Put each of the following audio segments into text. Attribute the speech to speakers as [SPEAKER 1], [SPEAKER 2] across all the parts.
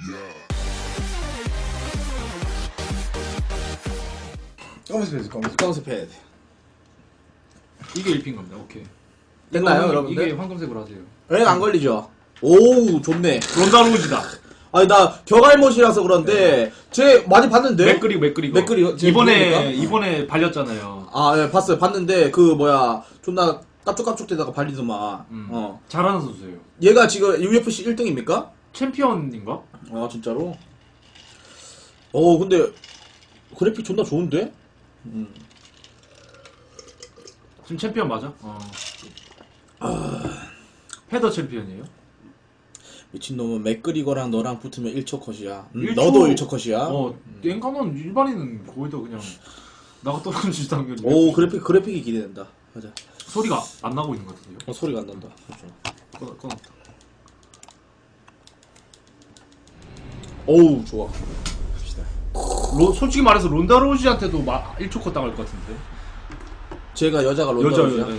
[SPEAKER 1] 검은색 패드,
[SPEAKER 2] 검은색 패드.
[SPEAKER 3] 이게 1피인 겁니다. 오케이.
[SPEAKER 2] 됐나요, 여러분들?
[SPEAKER 3] 이게 황금색으로 하세요.
[SPEAKER 2] 렉 안 걸리죠? 오, 좋네.
[SPEAKER 3] 론다로우지다.
[SPEAKER 2] 아니, 나 격알못이라서 그런데, 쟤 많이 봤는데? 맥그리고.
[SPEAKER 3] 이번에 발렸잖아요.
[SPEAKER 2] 아, 예, 봤어요. 봤는데, 존나 깝죽깝죽대다가 발리더만.
[SPEAKER 3] 잘하는 선수예요.
[SPEAKER 2] 얘가 지금 UFC 1등입니까?
[SPEAKER 3] 챔피언인가?
[SPEAKER 2] 아, 진짜로? 근데, 그래픽 존나 좋은데?
[SPEAKER 3] 지금 챔피언 맞아? 패더 챔피언이에요?
[SPEAKER 2] 미친놈은 맥그리거랑 너랑 붙으면 1초 컷이야.
[SPEAKER 3] 1초?
[SPEAKER 2] 너도 1초 컷이야.
[SPEAKER 3] 앵간은 일반인은 거의 다 그냥 나가 떨어지지 당연히.
[SPEAKER 2] 오, 그래픽이 기대된다. 가자.
[SPEAKER 3] 소리가 안 나고 있는 것 같은데요?
[SPEAKER 2] 소리가 안 난다.
[SPEAKER 3] 꺼놨다.
[SPEAKER 2] 오우, 좋아.
[SPEAKER 3] 솔직히 말해서 론다로우지한테도 1초 컷 당할 것 같은데.
[SPEAKER 2] 제가 여자가 론다로우지야?
[SPEAKER 3] 여자.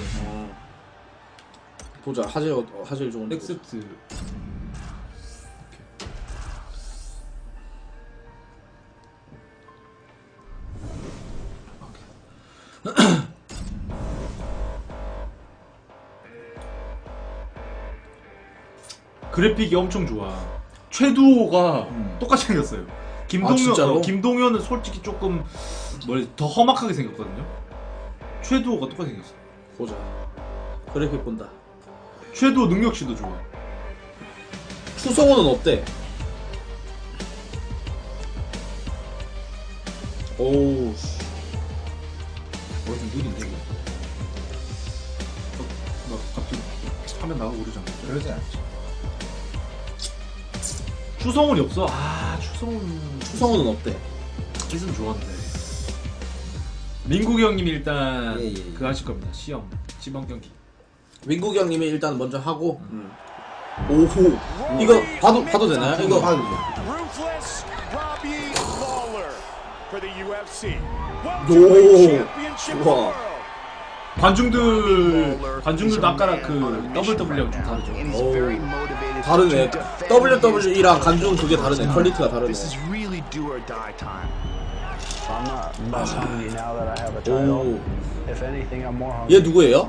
[SPEAKER 2] 보자. 하젤 좋은.
[SPEAKER 3] 엑셉트. 그래픽이 엄청 좋아. 최두호가 똑같이 생겼어요. 김동현은 솔직히 조금 더 험악하게 생겼거든요. 최두호가 똑같이 생겼어.
[SPEAKER 2] 보자. 그래픽 본다.
[SPEAKER 3] 최두호 능력치도 좋아.
[SPEAKER 2] 추성호는 어때? 오우.
[SPEAKER 3] 좀 느린데 이거. 나 갑자기 화면 나가고 그러잖아.
[SPEAKER 1] 그러지 않지.
[SPEAKER 3] 추성훈이 없어.
[SPEAKER 2] 추성호는 어때?
[SPEAKER 3] 있으면 좋았는데. 민국이 형님이 일단
[SPEAKER 2] 예.
[SPEAKER 3] 그거 하실 겁니다. 시험 지방 경기.
[SPEAKER 2] 민국이 형님이 일단 먼저 하고. 오호. 이거 봐도 되나요? 이거
[SPEAKER 1] 봐도 돼.
[SPEAKER 2] 오. 좋아.
[SPEAKER 3] 관중들도 아까랑 그 WW랑 좀 다르죠.
[SPEAKER 2] 오. 다르네. WWE랑 관중 그게 다르네. 퀄리티가 다르네. 오. 얘 누구예요?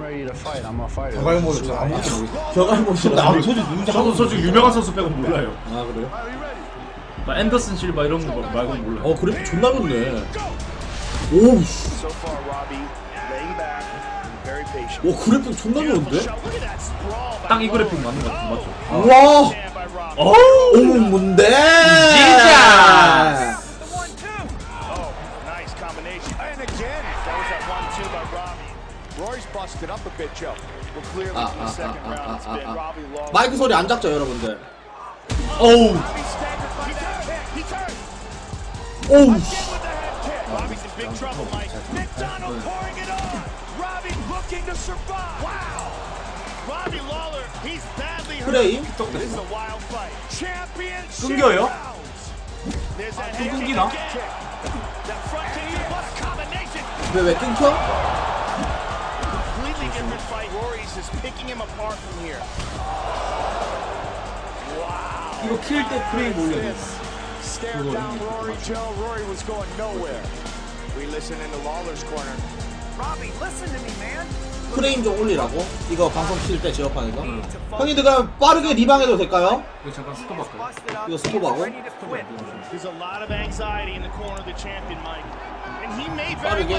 [SPEAKER 1] 격알못을 잘 아무것도 모르겠어.
[SPEAKER 2] 격알못이라.
[SPEAKER 1] 나도 솔직히 누군지
[SPEAKER 3] 저도 솔직히 유명한 선수 빼고 몰라요.
[SPEAKER 2] 아, 그래요?
[SPEAKER 3] 막 앤더슨 실바 이런 거 말고 몰라요.
[SPEAKER 2] 그래픽 존나 좋네. 오우. 오, 그래픽 존나 좋은데?
[SPEAKER 3] 딱 이 그래픽 맞는 것 같아. 맞죠?
[SPEAKER 2] 우와! 오, 뭔데?
[SPEAKER 3] 진짜!
[SPEAKER 2] 마이크 소리 안 작죠, 여러분들?
[SPEAKER 3] 어우!
[SPEAKER 2] 오우! 프레임?
[SPEAKER 3] 끊겨요? 또 끊기나?
[SPEAKER 2] 왜 끊겨?
[SPEAKER 3] 이거 킬 때 프레임 올려야 돼.
[SPEAKER 2] 프레임 좀 올리라고? 이거 방송 킬 때 제어판에서? 형님들 그럼 빠르게 리방해도 될까요?
[SPEAKER 3] 이거 잠깐 스톱할까요?
[SPEAKER 2] 이거 스톱하고 빠르게.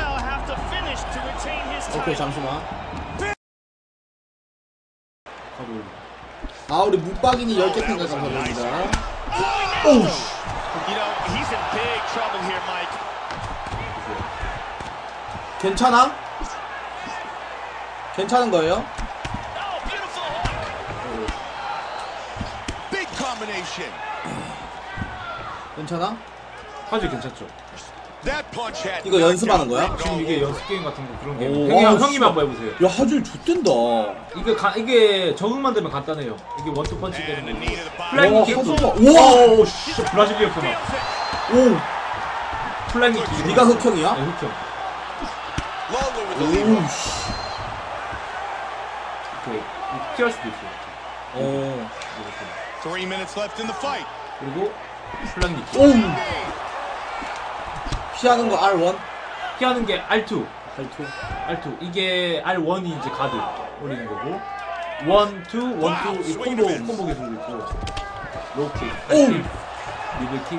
[SPEAKER 2] 오케이, 잠시만. 우리 묵박이니 10개 팬가 감사드립니다. 오우. 괜찮아? 괜찮은 거예요? 괜찮아?
[SPEAKER 3] 사실 괜찮죠?
[SPEAKER 2] 이거 연습하는 거야?
[SPEAKER 3] 지금 이게 연습 게임 같은 거 그런 게.
[SPEAKER 2] 오,
[SPEAKER 3] 형님 한번 해보세요.
[SPEAKER 2] 야, 하질 좋댄다.
[SPEAKER 3] 이게 적응만 되면 간단해요. 이게 원투 펀치 되는 거.
[SPEAKER 2] 와,
[SPEAKER 3] 플라잉 기프.
[SPEAKER 2] 우와!
[SPEAKER 3] 브라질리언 막.
[SPEAKER 2] 오!
[SPEAKER 3] 플라잉 기프.
[SPEAKER 2] 네가 흑형이야?
[SPEAKER 3] 네, 흑형.
[SPEAKER 2] 오우, 씨.
[SPEAKER 3] 피할 수도 있어요.
[SPEAKER 2] 오.
[SPEAKER 4] 3 minutes left in the fight.
[SPEAKER 1] 그리고 플랑니.
[SPEAKER 2] 오! 피하는 거 R1?
[SPEAKER 1] 피하는 게 R2.
[SPEAKER 2] R2?
[SPEAKER 1] R2. 이게 R1이 이제 가드 올리는 거고. 1, 2, 1, 2 이 콤보 기술도 있고. 로우킥, 하이킥, 미들킥.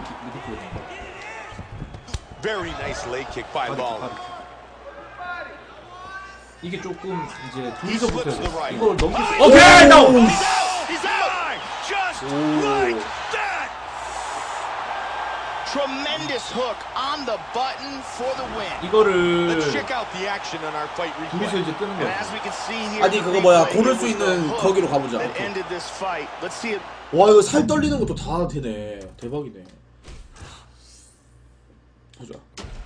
[SPEAKER 4] Very nice leg kick by Lawler.
[SPEAKER 1] 이게 조금 이제 둘이서
[SPEAKER 4] He slips to the
[SPEAKER 1] 붙어야 돼.
[SPEAKER 4] right.
[SPEAKER 1] 이걸 넘길 수.
[SPEAKER 4] Oh,
[SPEAKER 1] 오케이,
[SPEAKER 4] he's
[SPEAKER 1] 다운.
[SPEAKER 4] out! He's out! Just like that! Tremendous hook on the button for the win.
[SPEAKER 1] 이거를
[SPEAKER 4] Let's check out the action on our fight replay.
[SPEAKER 1] 둘이서 이제 뜨는
[SPEAKER 4] And
[SPEAKER 1] 거야.
[SPEAKER 4] as we can see here,
[SPEAKER 2] 아니,
[SPEAKER 4] the
[SPEAKER 2] 그거 뭐야,
[SPEAKER 4] replay,
[SPEAKER 2] 고를
[SPEAKER 4] it
[SPEAKER 2] 수
[SPEAKER 4] was
[SPEAKER 2] 있는
[SPEAKER 4] the hook
[SPEAKER 2] 거기로 가보자.
[SPEAKER 4] that
[SPEAKER 2] 오케이.
[SPEAKER 4] ended this fight. Let's see it.
[SPEAKER 2] 와, 이거 살 떨리는 것도 다 되네. 대박이네. 보자.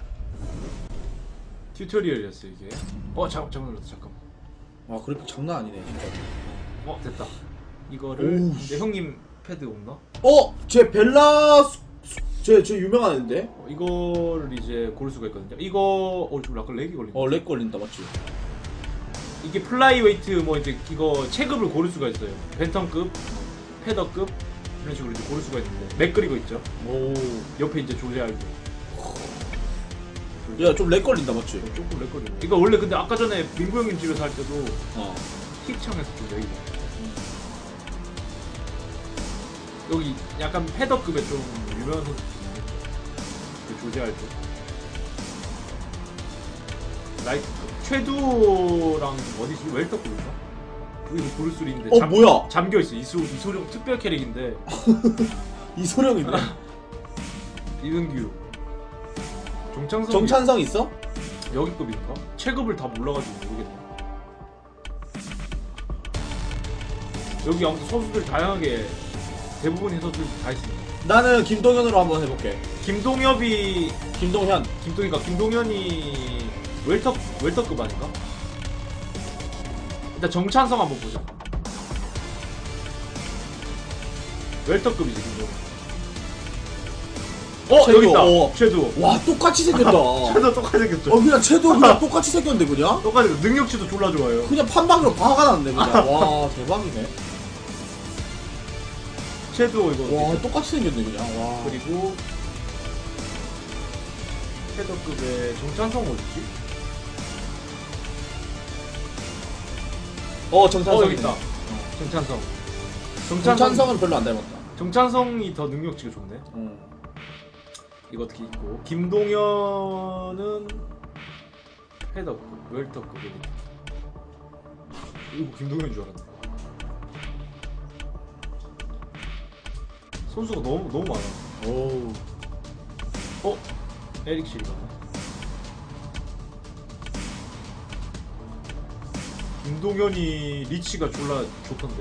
[SPEAKER 1] 튜토리얼이었어 이게. 잠깐만.
[SPEAKER 2] 와, 그래픽 장난 아니네, 진짜.
[SPEAKER 1] 됐다. 이거를
[SPEAKER 2] 오우.
[SPEAKER 1] 근데 형님 패드 없나?
[SPEAKER 2] 쟤 벨라, 쟤 유명한 애인데?
[SPEAKER 1] 이거를 이제 고를 수가 있거든요. 이거 좀 약간 렉이 걸린다.
[SPEAKER 2] 렉 걸린다, 맞지?
[SPEAKER 1] 이게 플라이웨이트 뭐 이제 이거 체급을 고를 수가 있어요. 벤텀급, 패더급 이런 식으로 이제 고를 수가 있는데 맥 그리고 있죠.
[SPEAKER 2] 오.
[SPEAKER 1] 옆에 이제 조제알고.
[SPEAKER 2] 야, 좀 렉 걸린다, 맞지?
[SPEAKER 1] 조금 렉 걸리네. 이거 원래 근데 아까 전에 민구 형님 집에서 할 때도
[SPEAKER 2] 어.
[SPEAKER 1] 킥창에서 좀 렉이. 여기 약간 패더급에 좀 유명한 선수 그 조제알고. 라이트급. 최두랑 어디지? 웰터급인가? 여기서 고를 수 있는데
[SPEAKER 2] 뭐야?
[SPEAKER 1] 잠겨있어. 이소룡 특별 캐릭인데
[SPEAKER 2] 이소룡이네.
[SPEAKER 1] 이은규 정창성
[SPEAKER 2] 정찬성 있어?
[SPEAKER 1] 여기급인가? 체급을 다 몰라가지고 모르겠네. 여기 아무튼 선수들 다양하게 대부분의 선수들 다 있습니다.
[SPEAKER 2] 나는 김동현으로 한번 해볼게.
[SPEAKER 1] 김동현이 웰터급 아닌가? 일단 정찬성 한번 보자. 웰터급이지 김동현.
[SPEAKER 2] 최도,
[SPEAKER 1] 여기 있다. 최도.
[SPEAKER 2] 와, 똑같이 생겼다.
[SPEAKER 1] 최도 똑같이 생겼죠.
[SPEAKER 2] 그냥 최도 그냥 똑같이 생겼는데, 그냥?
[SPEAKER 1] 똑같이 능력치도 졸라 좋아요.
[SPEAKER 2] 그냥 판박으로 박아놨네, 그냥. 와, 대박이네.
[SPEAKER 1] 최도 이거.
[SPEAKER 2] 와, 똑같이 생겼네, 그냥. 와.
[SPEAKER 1] 그리고 패더급의 정찬성 어딨지?
[SPEAKER 2] 정찬성
[SPEAKER 1] 여기 있다. 정찬성.
[SPEAKER 2] 정찬성은 별로 안 닮았다.
[SPEAKER 1] 정찬성이 더 능력치가 좋네. 이거 어떻게 있고 김동현은 패더급, 웰터급. 이거 김동현인 줄 알았네. 선수가 너무 많아.
[SPEAKER 2] 오.
[SPEAKER 1] 에릭 실바. 김동현이 리치가 졸라 좋던데.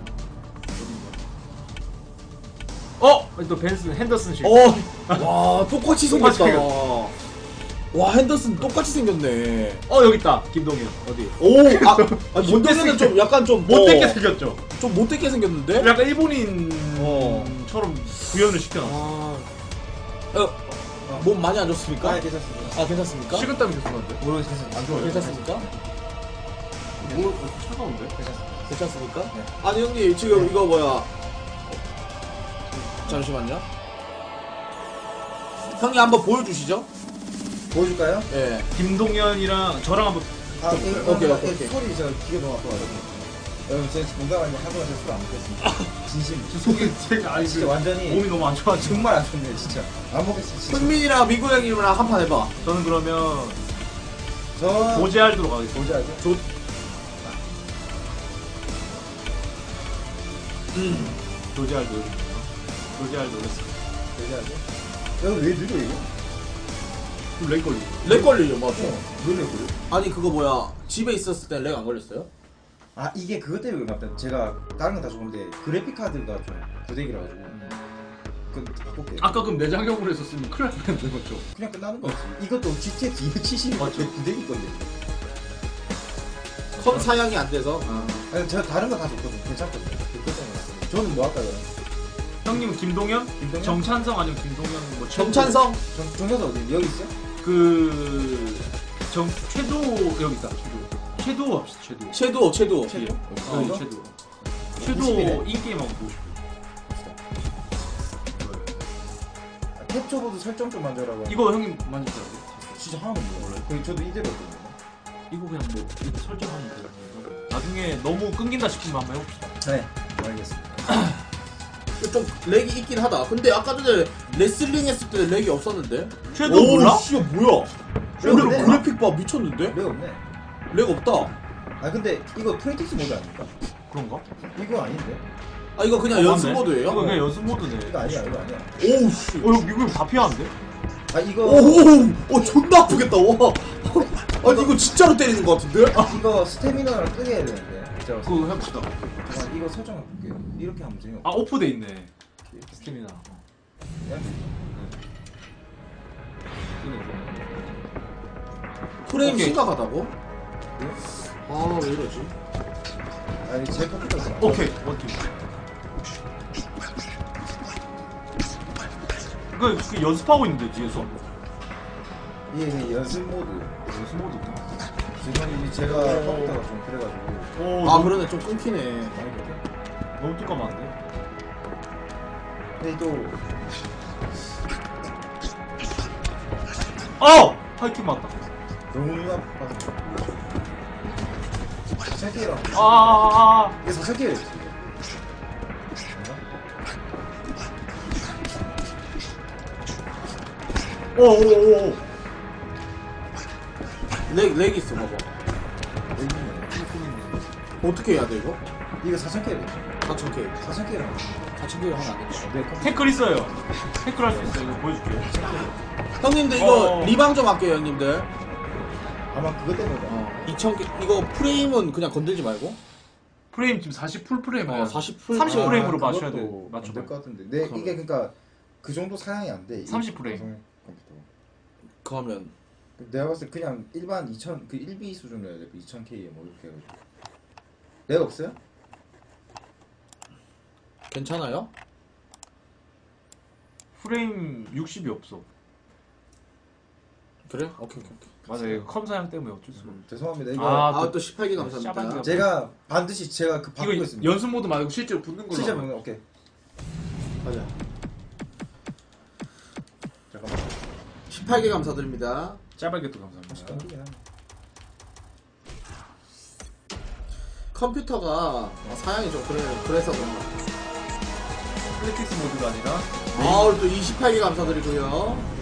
[SPEAKER 1] 어딨냐? 또 핸더슨 실바.
[SPEAKER 2] 와, 똑같이 생겼다. 와, 핸더슨 똑같이 생겼네.
[SPEAKER 1] 여기 있다. 김동현. 어디?
[SPEAKER 2] 김동현은 좀 약간 좀
[SPEAKER 1] 못되게 생겼죠.
[SPEAKER 2] 좀 못되게 생겼는데?
[SPEAKER 1] 약간 일본인처럼 구현을 시켜놨어.
[SPEAKER 2] 몸 많이 안 좋습니까?
[SPEAKER 5] 괜찮습니다.
[SPEAKER 2] 괜찮습니까?
[SPEAKER 1] 식은땀이 좋던데.
[SPEAKER 5] 모르겠습니다.
[SPEAKER 1] 안 좋아요.
[SPEAKER 2] 괜찮습니까?
[SPEAKER 1] 차가운데?
[SPEAKER 5] 괜찮습니다.
[SPEAKER 2] 괜찮습니까?
[SPEAKER 5] 네.
[SPEAKER 2] 아니, 형님, 지금 이거 뭐야. 잠시만요. 형님 한번 보여주시죠?
[SPEAKER 5] 보여줄까요?
[SPEAKER 2] 예.
[SPEAKER 1] 김동현이랑 저랑 한번
[SPEAKER 2] 오케이.
[SPEAKER 5] 소리 저 귀가 너무 아파가지고. 여러분 제가 건강 아니고 하고 나서 술안 먹겠습니다. 진심.
[SPEAKER 1] 속이 아니
[SPEAKER 5] 진짜 완전히
[SPEAKER 1] 몸이 너무 안 좋아지고.
[SPEAKER 5] 정말 안 좋네요 진짜. 안 먹겠습니다. 진짜.
[SPEAKER 2] 흥민이랑 민구 형님이랑 한 판 해봐.
[SPEAKER 1] 저는 그러면
[SPEAKER 5] 저
[SPEAKER 1] 조제알도록 가겠습니다.
[SPEAKER 5] 뭔지 알죠?
[SPEAKER 1] 조제알도. 조제알도.
[SPEAKER 5] 뭔지 알죠? 여러분 왜 느려 이거?
[SPEAKER 1] 렉 걸리고.
[SPEAKER 2] 렉 걸리죠, 맞아.
[SPEAKER 5] 왜 걸려?
[SPEAKER 2] 아니, 그거 뭐야. 집에 있었을 때 렉 안 걸렸어요?
[SPEAKER 5] 아 이게 그것 때문에 그런가 보다. 제가 다른 건 다 좋은데 그래픽 카드가 좀 구대기라 가지고. 그건 바꿀게요.
[SPEAKER 1] 아까 그럼 내장형으로 했었으면 큰일 날 뻔했는데 맞죠?
[SPEAKER 5] 그냥 끝나는 거지. 이것도 GTX 270
[SPEAKER 1] 맞죠?
[SPEAKER 5] 구대기 건데.
[SPEAKER 2] 컴 사양이 안 돼서.
[SPEAKER 5] 아니, 제가 다른 거 다 좋거든요. 괜찮거든요. 그것 때문에. 저는 뭐 할까요?
[SPEAKER 1] 형님은 김동현?
[SPEAKER 5] 김동현?
[SPEAKER 1] 정찬성 아니면 김동현 뭐
[SPEAKER 2] 정찬성?
[SPEAKER 5] 정여사 어디? 여기 있어요?
[SPEAKER 1] 최도 여기 있다. 최도 합시다.
[SPEAKER 2] 최도.
[SPEAKER 1] 뒤에.
[SPEAKER 5] 최도?
[SPEAKER 1] 여기 최도. 최도
[SPEAKER 5] 50이네.
[SPEAKER 1] 인게임 한번 보고 싶어요.
[SPEAKER 5] 캡처보드 설정 좀 만들라고.
[SPEAKER 1] 이거 형님 만지셔야 돼.
[SPEAKER 5] 진짜 하나도 몰라요. 그냥 저도 이대로거든요.
[SPEAKER 1] 이거 그냥 뭐 이렇게 설정하면 돼요. 나중에 너무 끊긴다 싶으면 한번 해봅시다.
[SPEAKER 5] 네, 알겠습니다.
[SPEAKER 2] 좀 렉이 있긴 하다. 근데 아까 전에 레슬링 했을 때 렉이 없었는데?
[SPEAKER 1] 섀도우 몰라?
[SPEAKER 2] 씨 뭐야? 섀도우
[SPEAKER 5] 없네.
[SPEAKER 2] 그래픽 봐 미쳤는데?
[SPEAKER 5] 렉 없네.
[SPEAKER 2] 렉 없다.
[SPEAKER 5] 아 근데 이거 프레틱스 모드 아닙니까?
[SPEAKER 1] 그런가?
[SPEAKER 5] 이거 아닌데?
[SPEAKER 2] 아 이거 그냥 연습 모드예요?
[SPEAKER 1] 이거 그냥 연습 모드네.
[SPEAKER 5] 이거 아니야, 이거 아니야.
[SPEAKER 2] 오우 씨.
[SPEAKER 1] 형 미국인 다 피하는데?
[SPEAKER 5] 아 이거
[SPEAKER 2] 오오 존나 아프겠다. 와. 아니 이거 진짜로 때리는 것 같은데?
[SPEAKER 5] 이거 스태미너랑 끄게 해야 되는데. 제가
[SPEAKER 1] 그거 해봅시다.
[SPEAKER 5] 잠깐 이거 설정해 볼게요. 이렇게 하면 재미없어.
[SPEAKER 1] 아 오프돼 있네. 스태미나.
[SPEAKER 2] 프레임
[SPEAKER 1] 오케이.
[SPEAKER 2] 심각하다고? 아 왜 이러지?
[SPEAKER 5] 아니 제 컴퓨터에서.
[SPEAKER 1] 오케이 원투. 그 연습하고 있는데 뒤에서.
[SPEAKER 5] 예, 연습 모드.
[SPEAKER 1] 연습 모드.
[SPEAKER 5] 죄송해요. 제가 컴퓨터가 좀 그래가지고.
[SPEAKER 1] 오,
[SPEAKER 2] 아 그러네 좀 끊기네.
[SPEAKER 1] 너무 뚜까만데.
[SPEAKER 5] 근데 또
[SPEAKER 1] 하이킥 맞다.
[SPEAKER 5] 너무 아파서. 4개랑 이게 4개예요.
[SPEAKER 1] 오오오오.
[SPEAKER 2] 렉 있어 봐봐. 어떻게 해야 돼 이거?
[SPEAKER 5] 이거 4,000개예요.
[SPEAKER 2] 4,000K.
[SPEAKER 5] 4,000개랑
[SPEAKER 2] 4,000K 하면 안 된다.
[SPEAKER 5] 내 컴퓨터.
[SPEAKER 1] 태클 있어요. 태클 할 수 있어요. 이거 보여줄게요.
[SPEAKER 2] 형님들 이거 리방 좀 할게요 형님들.
[SPEAKER 5] 아마 그것 때문에.
[SPEAKER 2] 2,000K 이거 프레임은 그냥 건들지 말고.
[SPEAKER 1] 프레임 지금 40 풀 프레임이에요.
[SPEAKER 2] 40
[SPEAKER 1] 30
[SPEAKER 2] 프레임.
[SPEAKER 1] 프레임으로 맞춰야 돼.
[SPEAKER 5] 안될
[SPEAKER 1] 맞춰봐.
[SPEAKER 5] 것 같은데. 네, 이게 그러니까 그 정도 사양이 안 돼.
[SPEAKER 1] 30 프레임.
[SPEAKER 5] 컴퓨터.
[SPEAKER 2] 그러면
[SPEAKER 5] 내가 봤을 때 그냥 일반 2000 그 1B 수준으로 해야 돼. 2000K에 뭐 이렇게 해가지고. 내가 없어요?
[SPEAKER 2] 괜찮아요?
[SPEAKER 1] 프레임 60이 없어.
[SPEAKER 2] 그래? 오케이.
[SPEAKER 1] 맞아. 이거 컴 사양 때문에 어쩔 수가 없어.
[SPEAKER 5] 죄송합니다. 이거
[SPEAKER 1] 아,
[SPEAKER 2] 또 18개 감사합니다.
[SPEAKER 1] 샤방이요.
[SPEAKER 5] 제가 반드시 제가 그 바꾸고
[SPEAKER 3] 이거
[SPEAKER 5] 있습니다.
[SPEAKER 3] 연습 모드 말고 실제로 붙는 걸로.
[SPEAKER 5] 진짜
[SPEAKER 3] 하면.
[SPEAKER 5] 보면 오케이.
[SPEAKER 2] 맞아.
[SPEAKER 5] 잠깐만.
[SPEAKER 2] 18개 감사드립니다.
[SPEAKER 1] 짜발게도 감사합니다.
[SPEAKER 5] 깜짝이야.
[SPEAKER 2] 컴퓨터가 사양이 좀 그래서 그런가.
[SPEAKER 1] 플레틱스 모드가 아니라
[SPEAKER 2] 아, 또 28개 감사드리고요.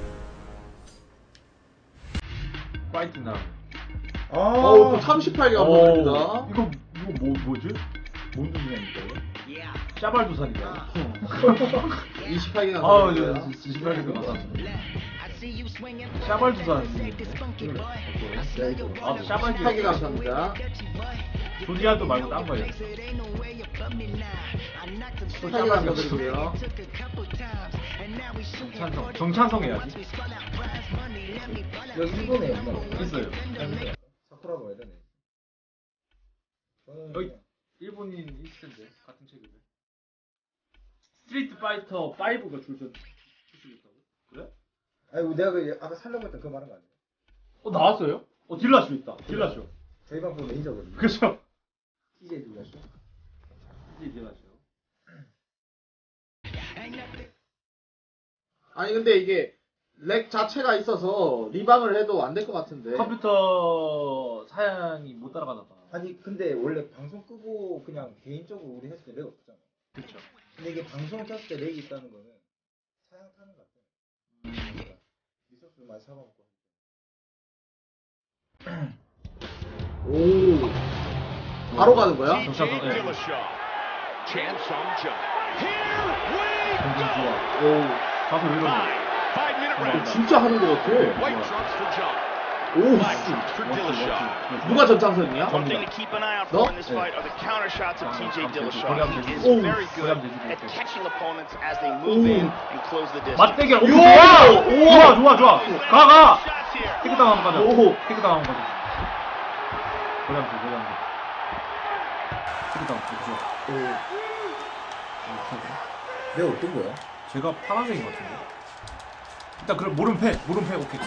[SPEAKER 1] 파이팅 나.
[SPEAKER 2] 또 38개 감사드립니다.
[SPEAKER 1] 이거 뭐지? 뭔 중이입니까 이거? 짜발두산이야.
[SPEAKER 2] 28개
[SPEAKER 1] 아,
[SPEAKER 2] 감사드립니다.
[SPEAKER 1] 저 지발게도 감사합니다. 짜발두산. 아, 짜발두.
[SPEAKER 2] 18개 감사합니다.
[SPEAKER 1] 조디안도 말고 딴 거예요.
[SPEAKER 2] 18개 감사드리고요.
[SPEAKER 1] 정찬성 해야지.
[SPEAKER 5] 여기 일본에 없나?
[SPEAKER 1] 있어요.
[SPEAKER 5] 사쿠라고 해야 되네.
[SPEAKER 1] 여기 일본인 있을 텐데 같은 체급에. 스트리트 파이터 5가 출시됐다고? 그래?
[SPEAKER 5] 아니 내가 그 아까 살려고 했던 그 말은 거 아니야?
[SPEAKER 1] 나왔어요? 딜라쇼 있다. 딜라쇼.
[SPEAKER 5] 저희 방송 매니저거든요.
[SPEAKER 1] 그죠?
[SPEAKER 5] TJ 딜라쇼.
[SPEAKER 1] 딜라쇼.
[SPEAKER 2] 아니 근데 이게 렉 자체가 있어서 리방을 해도 안 될 것 같은데.
[SPEAKER 1] 컴퓨터 사양이 못 따라가나 봐.
[SPEAKER 5] 아니 근데 원래 방송 끄고 그냥 개인적으로 우리 했을 때 렉 없잖아.
[SPEAKER 1] 그렇죠.
[SPEAKER 5] 근데 이게 방송을 켰을 때 렉이 있다는 거는 사양 타는 것 같아. 리소스 많이 사먹고.
[SPEAKER 2] 오. 바로 가는 거야?
[SPEAKER 1] 정찬성. 네.
[SPEAKER 4] Chan Sung-jung. Here we
[SPEAKER 1] 공중
[SPEAKER 4] go.
[SPEAKER 1] 좋아.
[SPEAKER 2] 오.
[SPEAKER 1] 가서 왜 이러냐.
[SPEAKER 4] 5-minute round.
[SPEAKER 2] 진짜 하는 것 같아.
[SPEAKER 4] White trunks for Jung.
[SPEAKER 2] 오,
[SPEAKER 4] Black
[SPEAKER 2] 씨.
[SPEAKER 4] trunks for Dillashaw.
[SPEAKER 2] 누가 전창선이야?
[SPEAKER 6] One thing to keep an eye out
[SPEAKER 2] No?
[SPEAKER 6] for in this fight are the counter shots of TJ Dillashaw. He is
[SPEAKER 2] Oh.
[SPEAKER 6] very good at catching opponents as they move in and close the distance.
[SPEAKER 1] 맞대결. 오,
[SPEAKER 2] 요!
[SPEAKER 1] 좋아. 가.
[SPEAKER 6] Shots here.
[SPEAKER 1] 테크다운 한번 가자.
[SPEAKER 2] 오.
[SPEAKER 1] 테크다운 한번 가자. 고량주. 테크다운. 좋아.
[SPEAKER 5] 렉 어떤 거야?
[SPEAKER 1] 제가 파란색인 것 같은데. 일단 그럼 모름패 오케이.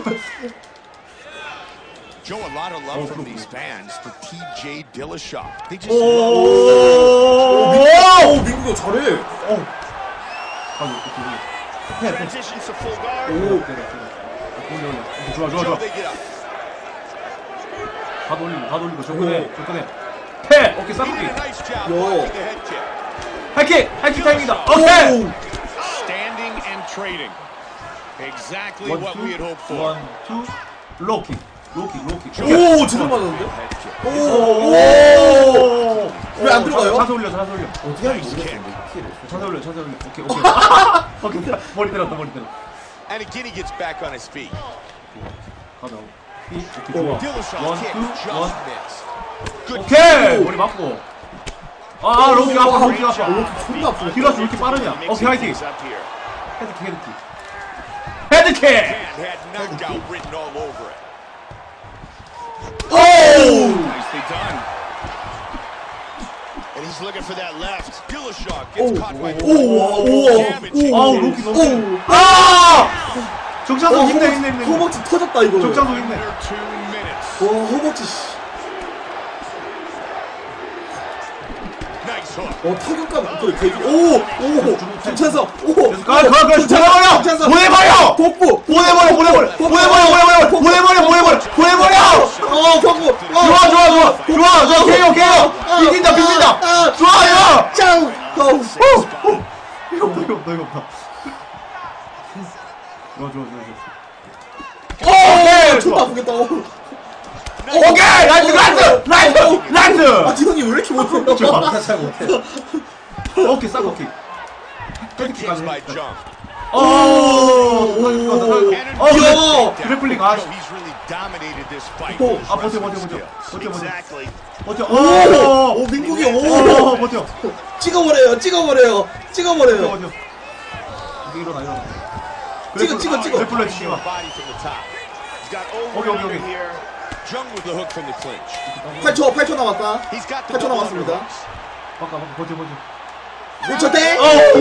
[SPEAKER 4] Joe, a lot of love from these fans for TJ Dillashaw. They just
[SPEAKER 2] 오, 민규 잘해.
[SPEAKER 1] 아니 이렇게
[SPEAKER 6] Transitions to full guard.
[SPEAKER 2] 오.
[SPEAKER 1] 올려. 오케이, 좋아.
[SPEAKER 4] Joe, they get up.
[SPEAKER 1] 다 돌리고 접근해. 패! 오케이,
[SPEAKER 4] He
[SPEAKER 1] 쌍둥이.
[SPEAKER 4] did a nice job
[SPEAKER 2] Yo.
[SPEAKER 4] blocking the head kick.
[SPEAKER 1] 하이킥 타임이다. 오케이!
[SPEAKER 2] 오.
[SPEAKER 4] Standing and trading. Exactly
[SPEAKER 1] 원,
[SPEAKER 4] what
[SPEAKER 1] 투,
[SPEAKER 4] we had hoped for.
[SPEAKER 1] 원, 투, 로킥.
[SPEAKER 2] 오, 제대로 맞았는데?
[SPEAKER 4] Head kick.
[SPEAKER 2] 오. 왜 안 들어가요?
[SPEAKER 1] 자세 올려.
[SPEAKER 5] 어떻게 하는지 모르겠는데 키를.
[SPEAKER 1] 자세 올려. 오케이. 오케이, 머리 때렸다.
[SPEAKER 4] And again, he gets back on his feet.
[SPEAKER 1] 가자. 오케이, 좋아.
[SPEAKER 4] Dillashaw's
[SPEAKER 1] 원,
[SPEAKER 4] kick
[SPEAKER 1] 투,
[SPEAKER 4] just
[SPEAKER 1] 원.
[SPEAKER 4] missed. Good
[SPEAKER 1] 오케이! 머리 맞고. 로킥 아파.
[SPEAKER 2] 존나 아프네.
[SPEAKER 1] 딜러스 왜 이렇게 빠르냐?
[SPEAKER 6] Mixing
[SPEAKER 1] 오케이, 화이팅.
[SPEAKER 6] things up here.
[SPEAKER 1] 헤드킥!
[SPEAKER 4] hand had knockout written all over it.
[SPEAKER 2] 오.
[SPEAKER 4] Nicely done.
[SPEAKER 6] And he's looking for that left.
[SPEAKER 4] Dillashaw gets caught by
[SPEAKER 2] 오.
[SPEAKER 1] 아우, 로킥 너무.
[SPEAKER 2] 오.
[SPEAKER 1] 정찬성 힘내.
[SPEAKER 2] 허벅지 터졌다 이거.
[SPEAKER 1] 정찬성 힘내.
[SPEAKER 4] under 2 minutes.
[SPEAKER 2] 와, 허벅지 씨.
[SPEAKER 4] Nice hook.
[SPEAKER 2] 타격감 그 돼지. 오. 김찬성. 오.
[SPEAKER 1] 가, 보내버려!
[SPEAKER 2] 김찬성.
[SPEAKER 1] 보내버려!
[SPEAKER 2] 복부.
[SPEAKER 1] 보내버려!
[SPEAKER 2] 광고.
[SPEAKER 1] 좋아, 개요! 비긴다! 좋아요!
[SPEAKER 2] 짱.
[SPEAKER 1] 이거 없다. 좋아.
[SPEAKER 2] 오. 존나 아프겠다.
[SPEAKER 1] 오케이! 라이트!
[SPEAKER 2] 아, 지성이 왜 이렇게 못해?
[SPEAKER 5] 나 잘 못해.
[SPEAKER 1] 오케이, 쌍꺼킥.
[SPEAKER 4] Good kicks by Jump.
[SPEAKER 2] 야.
[SPEAKER 1] 그래플링,
[SPEAKER 4] Joe, he's really dominated this fight.
[SPEAKER 2] 오.
[SPEAKER 1] 아, 버텨.
[SPEAKER 6] Exactly.
[SPEAKER 2] 오, 민국이 오.
[SPEAKER 1] 버텨.
[SPEAKER 2] 찍어버려요.
[SPEAKER 1] 이게 일어나.
[SPEAKER 2] 찍어.
[SPEAKER 1] 그래플러
[SPEAKER 4] Punching
[SPEAKER 1] 치마.
[SPEAKER 4] the body from the top.
[SPEAKER 6] He's got over and under here.
[SPEAKER 4] Jung with the hook from the clinch.
[SPEAKER 2] 8초 남았다.
[SPEAKER 4] He's got the
[SPEAKER 2] 8초
[SPEAKER 4] double
[SPEAKER 2] 남았습니다.
[SPEAKER 4] underhooks.
[SPEAKER 1] 바꿔, 버텨.
[SPEAKER 2] 5초 대.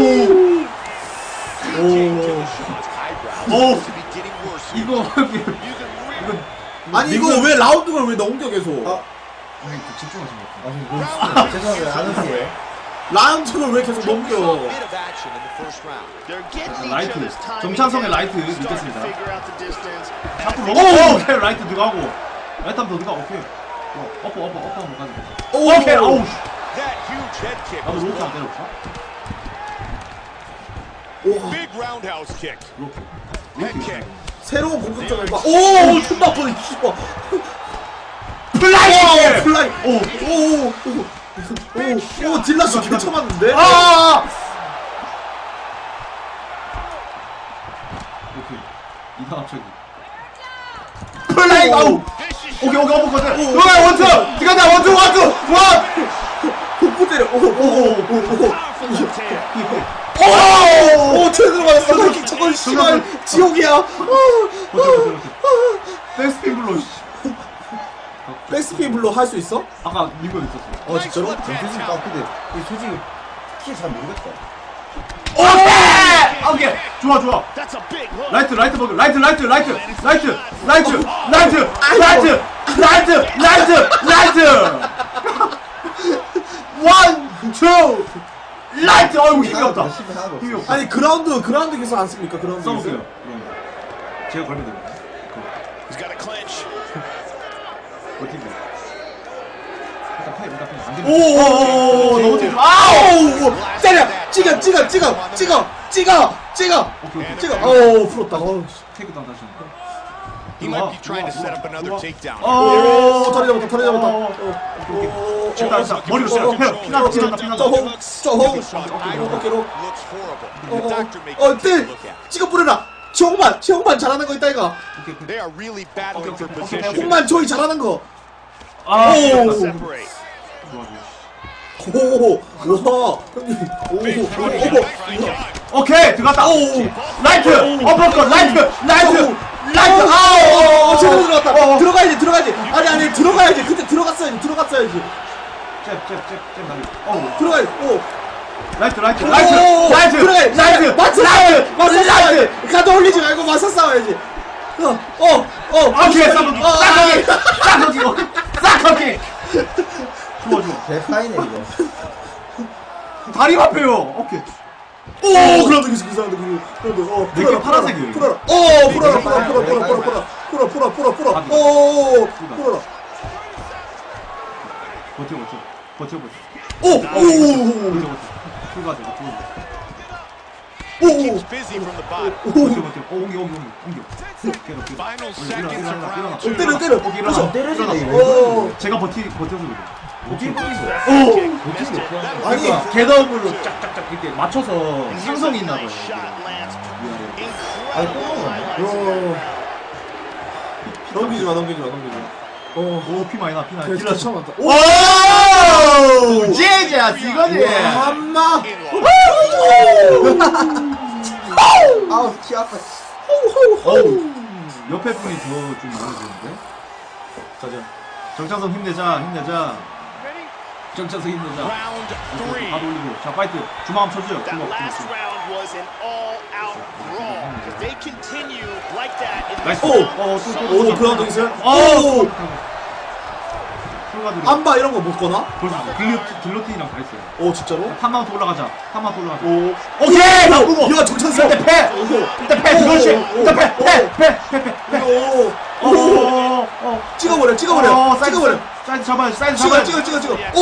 [SPEAKER 4] Dillashaw's eyebrows
[SPEAKER 1] 오.
[SPEAKER 4] to be getting worse.
[SPEAKER 1] 이거,
[SPEAKER 4] You can really
[SPEAKER 2] 아니 이거 왜 라운드를 왜 넘겨 계속?
[SPEAKER 1] 집중하신 것 같아.
[SPEAKER 5] 아니 죄송해요 안 웃어요.
[SPEAKER 2] 라운드를 왜 계속
[SPEAKER 4] Jung saw a
[SPEAKER 2] 넘겨?
[SPEAKER 4] bit of action in the first round.
[SPEAKER 6] They're getting each
[SPEAKER 1] 라이트.
[SPEAKER 6] other's timing
[SPEAKER 1] 정찬성의
[SPEAKER 6] down.
[SPEAKER 1] 라이트
[SPEAKER 6] Starting to
[SPEAKER 1] 믿겠습니다.
[SPEAKER 6] figure out the distance.
[SPEAKER 1] 자꾸 오케이, 라이트 들어가고. 라이트 한번 더 들어가, 오케이. 어퍼 한번 가자. 오케이, 아우.
[SPEAKER 4] That huge head kick
[SPEAKER 1] 나도
[SPEAKER 4] was
[SPEAKER 1] 로킥 안
[SPEAKER 4] blocked.
[SPEAKER 1] 때려볼까?
[SPEAKER 4] Big roundhouse kick.
[SPEAKER 1] 로킥.
[SPEAKER 4] Head kick.
[SPEAKER 2] 새로운 공격점을 봐. 오, 존나 아프네. 씨발.
[SPEAKER 1] 플라이!
[SPEAKER 2] 플라이.
[SPEAKER 1] 오!
[SPEAKER 2] 오, 딜라스 개쳐맞는데?
[SPEAKER 1] 오케이. 이상 합쳐기. 플라이! 아우! 오케이, 어퍼컷. 들어가요, 원투! 들어간다, 원투!
[SPEAKER 2] 복부 때려.
[SPEAKER 6] Tail.
[SPEAKER 2] 오, 제대로 맞았어. 하이킥 저건 씨발 지옥이야.
[SPEAKER 1] 버텨. 백스핀 블로, 씨.
[SPEAKER 2] 백스핀 블로 할 수 있어?
[SPEAKER 1] 아까 미국에 있었어.
[SPEAKER 2] 진짜로?
[SPEAKER 5] 솔직히 근데 솔직히 키 잘 모르겠다.
[SPEAKER 1] 오케이! 좋아.
[SPEAKER 6] That's a big hook.
[SPEAKER 1] 라이트 먹여. 라이트! 원, 투! 라이트! 어이구, 힘이 없다.
[SPEAKER 5] 힘이 하나도 없어.
[SPEAKER 1] 힘이 없다.
[SPEAKER 2] 아니 그라운드 계속 안 씁니까? 그라운드
[SPEAKER 1] 써볼게요.
[SPEAKER 2] 계속?
[SPEAKER 1] 제가 걸면 됩니다.
[SPEAKER 6] He's got a clinch.
[SPEAKER 1] 버티고. 일단 패. 안 되면.
[SPEAKER 2] 오,
[SPEAKER 1] 너무 뒤로.
[SPEAKER 2] 아우, 때려. 찍어.
[SPEAKER 1] 오케이.
[SPEAKER 2] 오, 풀었다.
[SPEAKER 1] 테이크다운 다시.
[SPEAKER 4] He might be trying to set up another takedown.
[SPEAKER 2] 오, 다리 잡았다.
[SPEAKER 1] 됐다. 머리로 때려. 피난다.
[SPEAKER 2] 저홍. 어깨로.
[SPEAKER 4] Looks horrible. The doctor may take a
[SPEAKER 2] 때
[SPEAKER 4] look at it.
[SPEAKER 2] 찍어 뿌려라. 최홍만 잘하는 거 있다 이거.
[SPEAKER 4] They are really battling for
[SPEAKER 1] Okay.
[SPEAKER 4] position.
[SPEAKER 2] 홍만 조이 잘하는 거.
[SPEAKER 1] 아,
[SPEAKER 2] 오.
[SPEAKER 6] Separate.
[SPEAKER 2] 오, 와, 형님. 오,
[SPEAKER 1] 오케이, 들어갔다. 라이트, 어퍼컷, 라이트.
[SPEAKER 2] 제대로 들어갔다. 들어가야지. 아니, 들어가야지. 그때 들어갔어야지.
[SPEAKER 1] 잽 날려.
[SPEAKER 2] 들어가야지. 오.
[SPEAKER 1] 라이트.
[SPEAKER 2] 들어가야지. 맞서 싸워야지. 가드 올리지 말고 맞서 싸워야지.
[SPEAKER 1] 오케이, 싹커킥. 좋아.
[SPEAKER 5] 개 파이네 이거.
[SPEAKER 1] 다리만 빼요. 오케이.
[SPEAKER 2] 오 그런데 그 사람들 그런데
[SPEAKER 3] 내게 파란색이에요.
[SPEAKER 2] 풀어라 풀어라 오 풀어라
[SPEAKER 3] 버텨.
[SPEAKER 2] 오
[SPEAKER 3] 출가돼.
[SPEAKER 4] Keeps busy from the bottom.
[SPEAKER 3] 옮겨.
[SPEAKER 4] Final seconds of round two.
[SPEAKER 2] 때려
[SPEAKER 5] 안 때려지네 이거.
[SPEAKER 3] 제가 버텨서 그래.
[SPEAKER 5] 어떻게 보겠어?
[SPEAKER 2] 아니
[SPEAKER 1] 개더블로 짝짝짝 이렇게 맞춰서 상성이 있나 봐요.
[SPEAKER 6] Nice shot lands.
[SPEAKER 5] 아니
[SPEAKER 6] Incredible.
[SPEAKER 2] 넘기지 마
[SPEAKER 3] 오, 피 많이 나.
[SPEAKER 2] 딜라 참았다 오
[SPEAKER 1] 제자 이거지.
[SPEAKER 2] 엄마 아우 키 아파
[SPEAKER 3] 옆에 분이 더 좀 많아지는데.
[SPEAKER 2] 가자
[SPEAKER 3] 정찬성 힘내자. 정찬성 힘내자.
[SPEAKER 4] Round three.
[SPEAKER 3] 다 돌리고. 자, 파이트. 주먹 한번 쳐줘요.
[SPEAKER 6] That last round was an all-out brawl. If they continue like that in this
[SPEAKER 3] 나이스.
[SPEAKER 6] round,
[SPEAKER 2] 오 그라운드 있어요? 오
[SPEAKER 3] 출가들이.
[SPEAKER 2] 안바 이런 거 못 거나?
[SPEAKER 3] 벌써 길로틴이랑 다 있어요.
[SPEAKER 2] 오 진짜로?
[SPEAKER 3] 한 마운트 올라가자.
[SPEAKER 2] 오
[SPEAKER 1] 오케이.
[SPEAKER 2] 야 정찬성
[SPEAKER 1] 일단 패. 일단 패. 그렇지. 일단 패.
[SPEAKER 2] 오 찍어버려
[SPEAKER 3] 사이드 잡아야지.
[SPEAKER 2] 찍어 오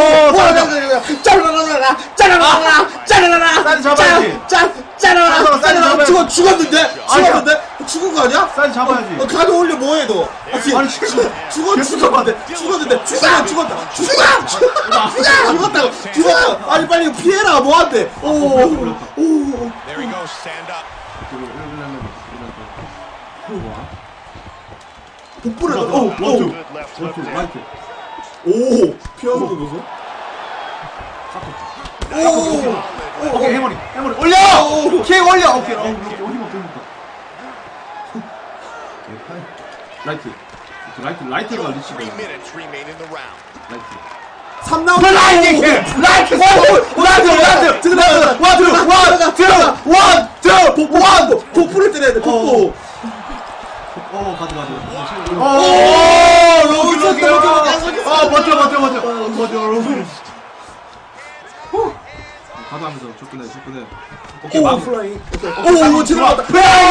[SPEAKER 2] 짜라라라 죽었는데 죽은 거 아니야?
[SPEAKER 3] 사이드 잡아야지.
[SPEAKER 2] 가드 올려 뭐해 너?
[SPEAKER 3] 아니,
[SPEAKER 2] 죽었는데 죽었다고 아니 빨리 피해라 뭐한대 오
[SPEAKER 4] There he goes. Stand up.
[SPEAKER 2] 복부를
[SPEAKER 6] good left hook there.
[SPEAKER 3] 라이트.
[SPEAKER 2] 오 피하는 거 보소
[SPEAKER 3] 오케이, 해머리. 올려! 킥 올려! 오케이, 힘없다. 라이트가 리치고.
[SPEAKER 4] 3 minutes remain in the round.
[SPEAKER 3] 라이트.
[SPEAKER 2] 3라운드 복부를 때려야 돼 복부
[SPEAKER 3] 가드.
[SPEAKER 2] 너무 좋다
[SPEAKER 3] 버텨. 가드 하면서 접근해. 오케이,
[SPEAKER 2] 오
[SPEAKER 3] 막.
[SPEAKER 2] 플라잉 오 들어갔다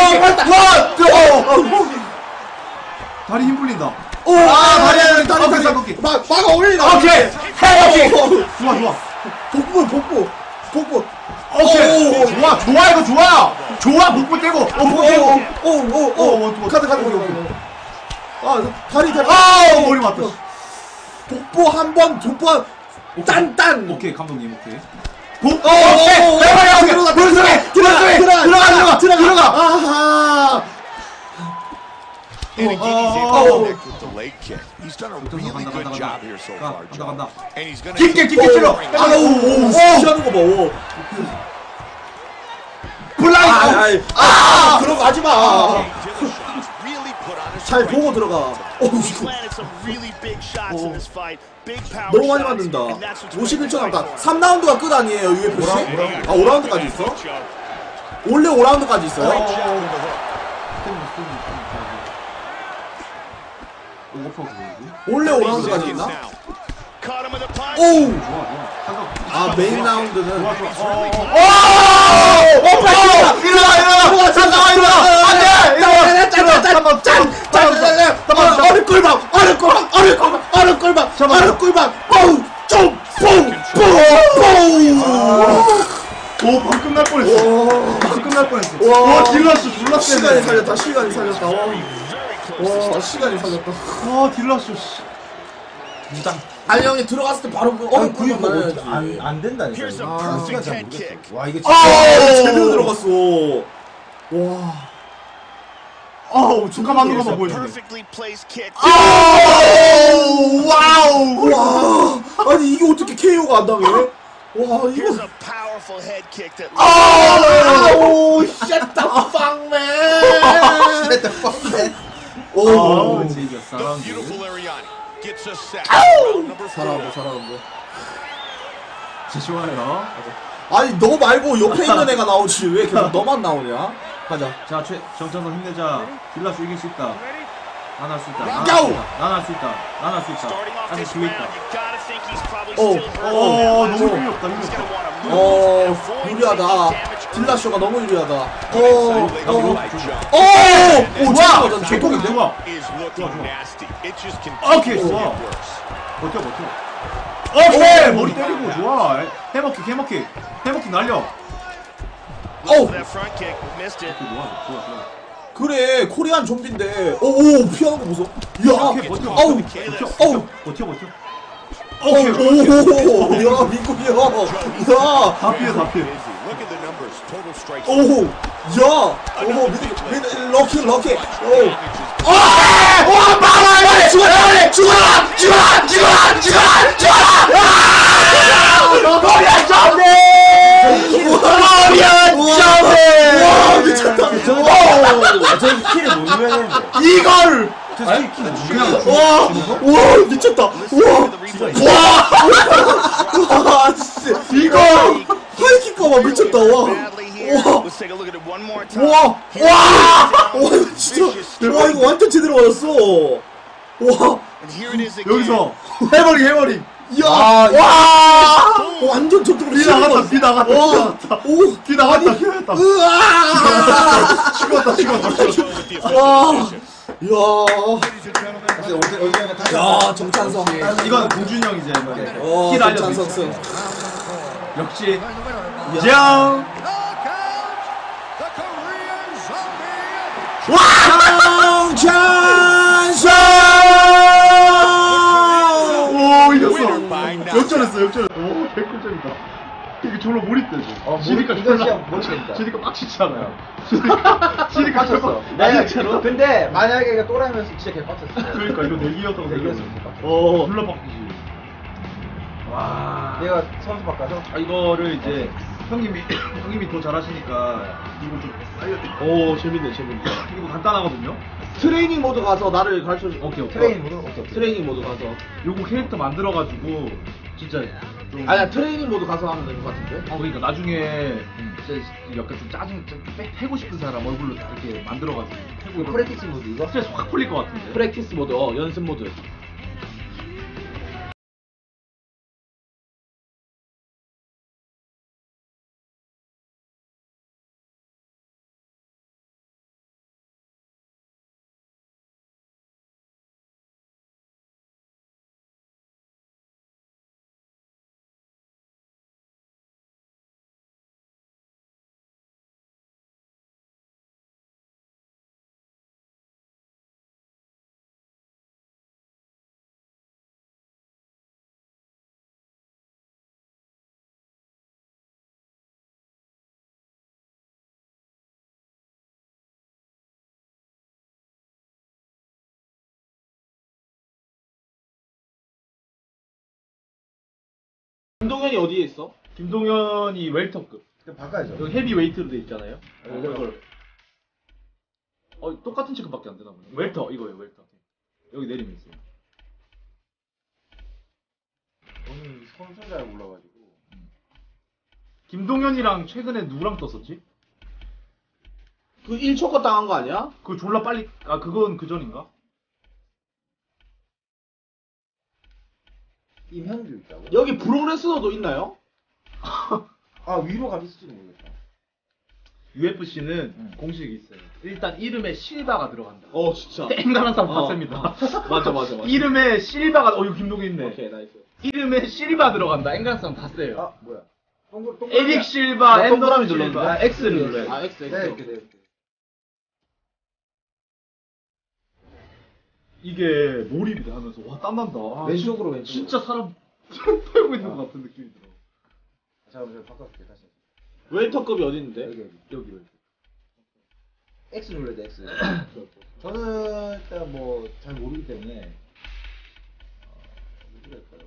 [SPEAKER 3] 다리 힘 풀린다.
[SPEAKER 2] 다리 막아 올리라
[SPEAKER 3] 오케이.
[SPEAKER 2] 헤어킥
[SPEAKER 3] 좋아.
[SPEAKER 2] 복부
[SPEAKER 3] 오케이. 좋아, 이거 좋아, 복부 떼고.
[SPEAKER 2] 오 카드 다리
[SPEAKER 3] 머리 맞다.
[SPEAKER 2] 복부 한번 딴
[SPEAKER 3] 오케이, 감독님, 오케이.
[SPEAKER 2] 들어가 아하
[SPEAKER 4] And again, he's able to connect with the leg kick. He's done a really good job here so far, Joe.
[SPEAKER 3] 간다.
[SPEAKER 4] And he's going to
[SPEAKER 3] 깊게 찔러.
[SPEAKER 2] 아우 피하는 거 봐. 블라인드. 그런 거 하지 마.
[SPEAKER 6] Really put on his
[SPEAKER 2] 잘 보고 들어가.
[SPEAKER 6] He landed some really big shots in this fight. Big power
[SPEAKER 2] 너무 많이
[SPEAKER 6] shots,
[SPEAKER 2] 맞는다.
[SPEAKER 6] and that's what's making
[SPEAKER 2] 51초
[SPEAKER 6] the fight
[SPEAKER 2] 남다.
[SPEAKER 6] for him.
[SPEAKER 2] 3라운드가 끝 아니에요, UFC? 아, 5라운드까지 있어? 원래 5라운드까지 있어요? 원래 5라운드까지 있나?
[SPEAKER 6] Caught him with a punch.
[SPEAKER 2] 오우! 아, 메인 라운드는.
[SPEAKER 3] 끝날 뻔했어.
[SPEAKER 2] 와,
[SPEAKER 3] 딜라스 졸라
[SPEAKER 2] 시간이 살렸다. 와, 시간이 살렸다.
[SPEAKER 3] 딜라스 씨.
[SPEAKER 2] 아니 형이 들어갔을 때 바로
[SPEAKER 5] 안 된다니까.
[SPEAKER 6] Here's a
[SPEAKER 5] 이거.
[SPEAKER 6] perfect
[SPEAKER 5] 잘
[SPEAKER 6] head
[SPEAKER 5] 모르겠어.
[SPEAKER 6] kick.
[SPEAKER 5] 와 이게
[SPEAKER 2] 제대로 들어갔어.
[SPEAKER 3] 중간 맞는 거만 보여주네.
[SPEAKER 6] Perfectly placed kick.
[SPEAKER 2] 와, 아니 이게 어떻게 KO가 안 당해? 와,
[SPEAKER 6] Here's
[SPEAKER 2] 이거.
[SPEAKER 6] a powerful head kick that
[SPEAKER 2] shut the fuck man.
[SPEAKER 5] Shut the fuck man.
[SPEAKER 4] The beautiful Ariani gets us set. Round number 4.
[SPEAKER 2] 사람도.
[SPEAKER 3] 진짜 시원해요.
[SPEAKER 2] 아니 너 말고 옆에 있는 애가 나오지 왜 계속 너만 나오냐? 가자.
[SPEAKER 3] 자, 정찬성 힘내자. 딜라스 이길 수 있다. 난 할 수 있다.
[SPEAKER 2] 야우!
[SPEAKER 3] 난 할 수 있다.
[SPEAKER 6] starting off
[SPEAKER 3] 아직
[SPEAKER 6] this
[SPEAKER 3] 기회
[SPEAKER 6] round.
[SPEAKER 3] 있다.
[SPEAKER 6] You gotta think he's probably
[SPEAKER 3] 너무 힘이 없다, 힘이 없다.
[SPEAKER 2] 유리하다. 딜라쇼가 너무 유리하다.
[SPEAKER 4] Side leg
[SPEAKER 2] 오,
[SPEAKER 4] right jump
[SPEAKER 2] 좋아.
[SPEAKER 3] 개통인데? 좋아.
[SPEAKER 4] is looking nasty. It just
[SPEAKER 3] 오케이,
[SPEAKER 4] continues to
[SPEAKER 3] 좋아.
[SPEAKER 4] get worse.
[SPEAKER 3] 버텨. 오케이! 머리 때리고, 좋아. 해먹기 날려.
[SPEAKER 6] That front kick, missed it.
[SPEAKER 3] 좋아.
[SPEAKER 2] 그래, 코리안 좀비인데. 오, 피하는 거 보소. 야,
[SPEAKER 3] 오케이, 버텨.
[SPEAKER 2] 아우,
[SPEAKER 3] 버텨.
[SPEAKER 2] 오,
[SPEAKER 3] 오케이.
[SPEAKER 2] 야, 민국이 형. 야,
[SPEAKER 3] 다 피해.
[SPEAKER 4] Busy. Look at the numbers. Total strikes.
[SPEAKER 2] 오, 야, 럭키. 오, 빨리 죽어라! 와, 미쳤다.
[SPEAKER 5] 저 키를 못 누르야 되는데.
[SPEAKER 2] 이걸!
[SPEAKER 5] 저 키를
[SPEAKER 3] 그냥
[SPEAKER 2] 와, 미쳤다. 와, 진짜. 이걸! 하이킥 봐봐, 미쳤다. 와.
[SPEAKER 6] Badly here. Let's take a look at it one more time.
[SPEAKER 2] 와, 진짜. 와, 이거 완전 제대로 맞았어. 와,
[SPEAKER 6] And here it is again.
[SPEAKER 3] 여기서 해버링.
[SPEAKER 2] 야, 와, 완전 저쪽으로
[SPEAKER 3] 비 나갔다.
[SPEAKER 2] 비 나갔다. 으아!
[SPEAKER 3] 죽었다.
[SPEAKER 6] Go with the official
[SPEAKER 2] 와,
[SPEAKER 6] decision.
[SPEAKER 2] 야,
[SPEAKER 5] 어디가 다시
[SPEAKER 2] 야, 정찬성.
[SPEAKER 3] 이건 공준이 형이지.
[SPEAKER 2] 어,
[SPEAKER 3] 킬 알려줘.
[SPEAKER 2] 정찬성 승.
[SPEAKER 3] 역시 장.
[SPEAKER 2] 정찬성!
[SPEAKER 3] 오, 이겼어.
[SPEAKER 4] by knockout.
[SPEAKER 3] 역전했어. 오, 개꿀잼이다. 이게 졸라 몰입되지. 지니까
[SPEAKER 5] 이거
[SPEAKER 3] 졸라.
[SPEAKER 5] 시험 못 치겠다.
[SPEAKER 3] 지니까 빡치잖아요. 지니까
[SPEAKER 5] 빡쳤어.
[SPEAKER 3] 졸라.
[SPEAKER 5] 내가 근데 만약에 이거 또라이면 진짜 개 빡쳤어.
[SPEAKER 3] 그러니까 이거 내기였다고
[SPEAKER 5] 내기였으면
[SPEAKER 3] 생각해.
[SPEAKER 5] 빡쳤어.
[SPEAKER 3] 졸라 빡치지. 와.
[SPEAKER 5] 내가 선수 바꿔서
[SPEAKER 3] 이거를 이제 형님이 더 잘하시니까 이거 좀 알려드릴게요.
[SPEAKER 2] 오, 재밌네.
[SPEAKER 3] 이거 간단하거든요.
[SPEAKER 2] 트레이닝 모드 가서 나를 가르쳐 줘.
[SPEAKER 3] 오케이.
[SPEAKER 5] 트레이닝으로 오케이.
[SPEAKER 2] 트레이닝 모드 가서.
[SPEAKER 3] 요거 캐릭터 만들어가지고 진짜 좀.
[SPEAKER 2] 아니야, 트레이닝 모드 가서 하면 되는 것 같은데.
[SPEAKER 3] 그러니까 나중에 진짜 약간 좀 짜증 좀 패고 싶은 사람 얼굴로 이렇게 만들어가지고 패고
[SPEAKER 5] 이거 프랙티스 모드 이거?
[SPEAKER 3] 스트레스 확 풀릴 것 같은데.
[SPEAKER 2] 프랙티스 모드, 연습 모드. 김동현이 어디에 있어?
[SPEAKER 3] 김동현이 웰터급.
[SPEAKER 5] 그럼 바꿔야죠.
[SPEAKER 3] 여기 헤비 웨이트로 돼 있잖아요.
[SPEAKER 5] 이걸
[SPEAKER 3] 똑같은 체급밖에 안 되나 보네. 웰터 이거예요, 웰터. 여기 내리면 있어요.
[SPEAKER 5] 오늘 선수 잘 몰라가지고.
[SPEAKER 3] 김동현이랑 최근에 누구랑 떴었지?
[SPEAKER 2] 그 1초 컷 당한 거 아니야?
[SPEAKER 3] 그거 졸라 빨리. 아, 그건 그 전인가?
[SPEAKER 5] 임현주 있다고?
[SPEAKER 2] 여기 브로레스너도 있나요?
[SPEAKER 5] 아 위로 가면 있을지 모르겠다.
[SPEAKER 3] UFC는 공식이 있어요. 일단 이름에 실바가 들어간다.
[SPEAKER 2] 진짜.
[SPEAKER 3] 땡가는 사람 다 셉니다.
[SPEAKER 2] 맞아.
[SPEAKER 3] 이름에 실바가 이거 김동현 있네.
[SPEAKER 2] 오케이, 나이스.
[SPEAKER 3] 이름에 실바 들어간다. 앵가는 사람 다 세요.
[SPEAKER 5] 아 뭐야?
[SPEAKER 3] 에릭 실바, 앤더슨
[SPEAKER 2] 동그라미
[SPEAKER 3] 실바.
[SPEAKER 2] 눌렀는데?
[SPEAKER 3] 아, X를 눌러요.
[SPEAKER 2] 아, X.
[SPEAKER 5] 네,
[SPEAKER 2] 오케이.
[SPEAKER 5] 네.
[SPEAKER 3] 이게 몰입이 하면서 와 땀난다. 아,
[SPEAKER 5] 왼쪽으로 왼쪽.
[SPEAKER 3] 진짜 사람 패고 있는 것 같은 느낌이 들어.
[SPEAKER 5] 잠깐만 저 바꿔볼게 다시.
[SPEAKER 2] 웰터급이 어디 있는데?
[SPEAKER 5] 여기. X 눌러야 돼 X. 저는 일단 뭐 잘 모르기 때문에 어디가 있까요?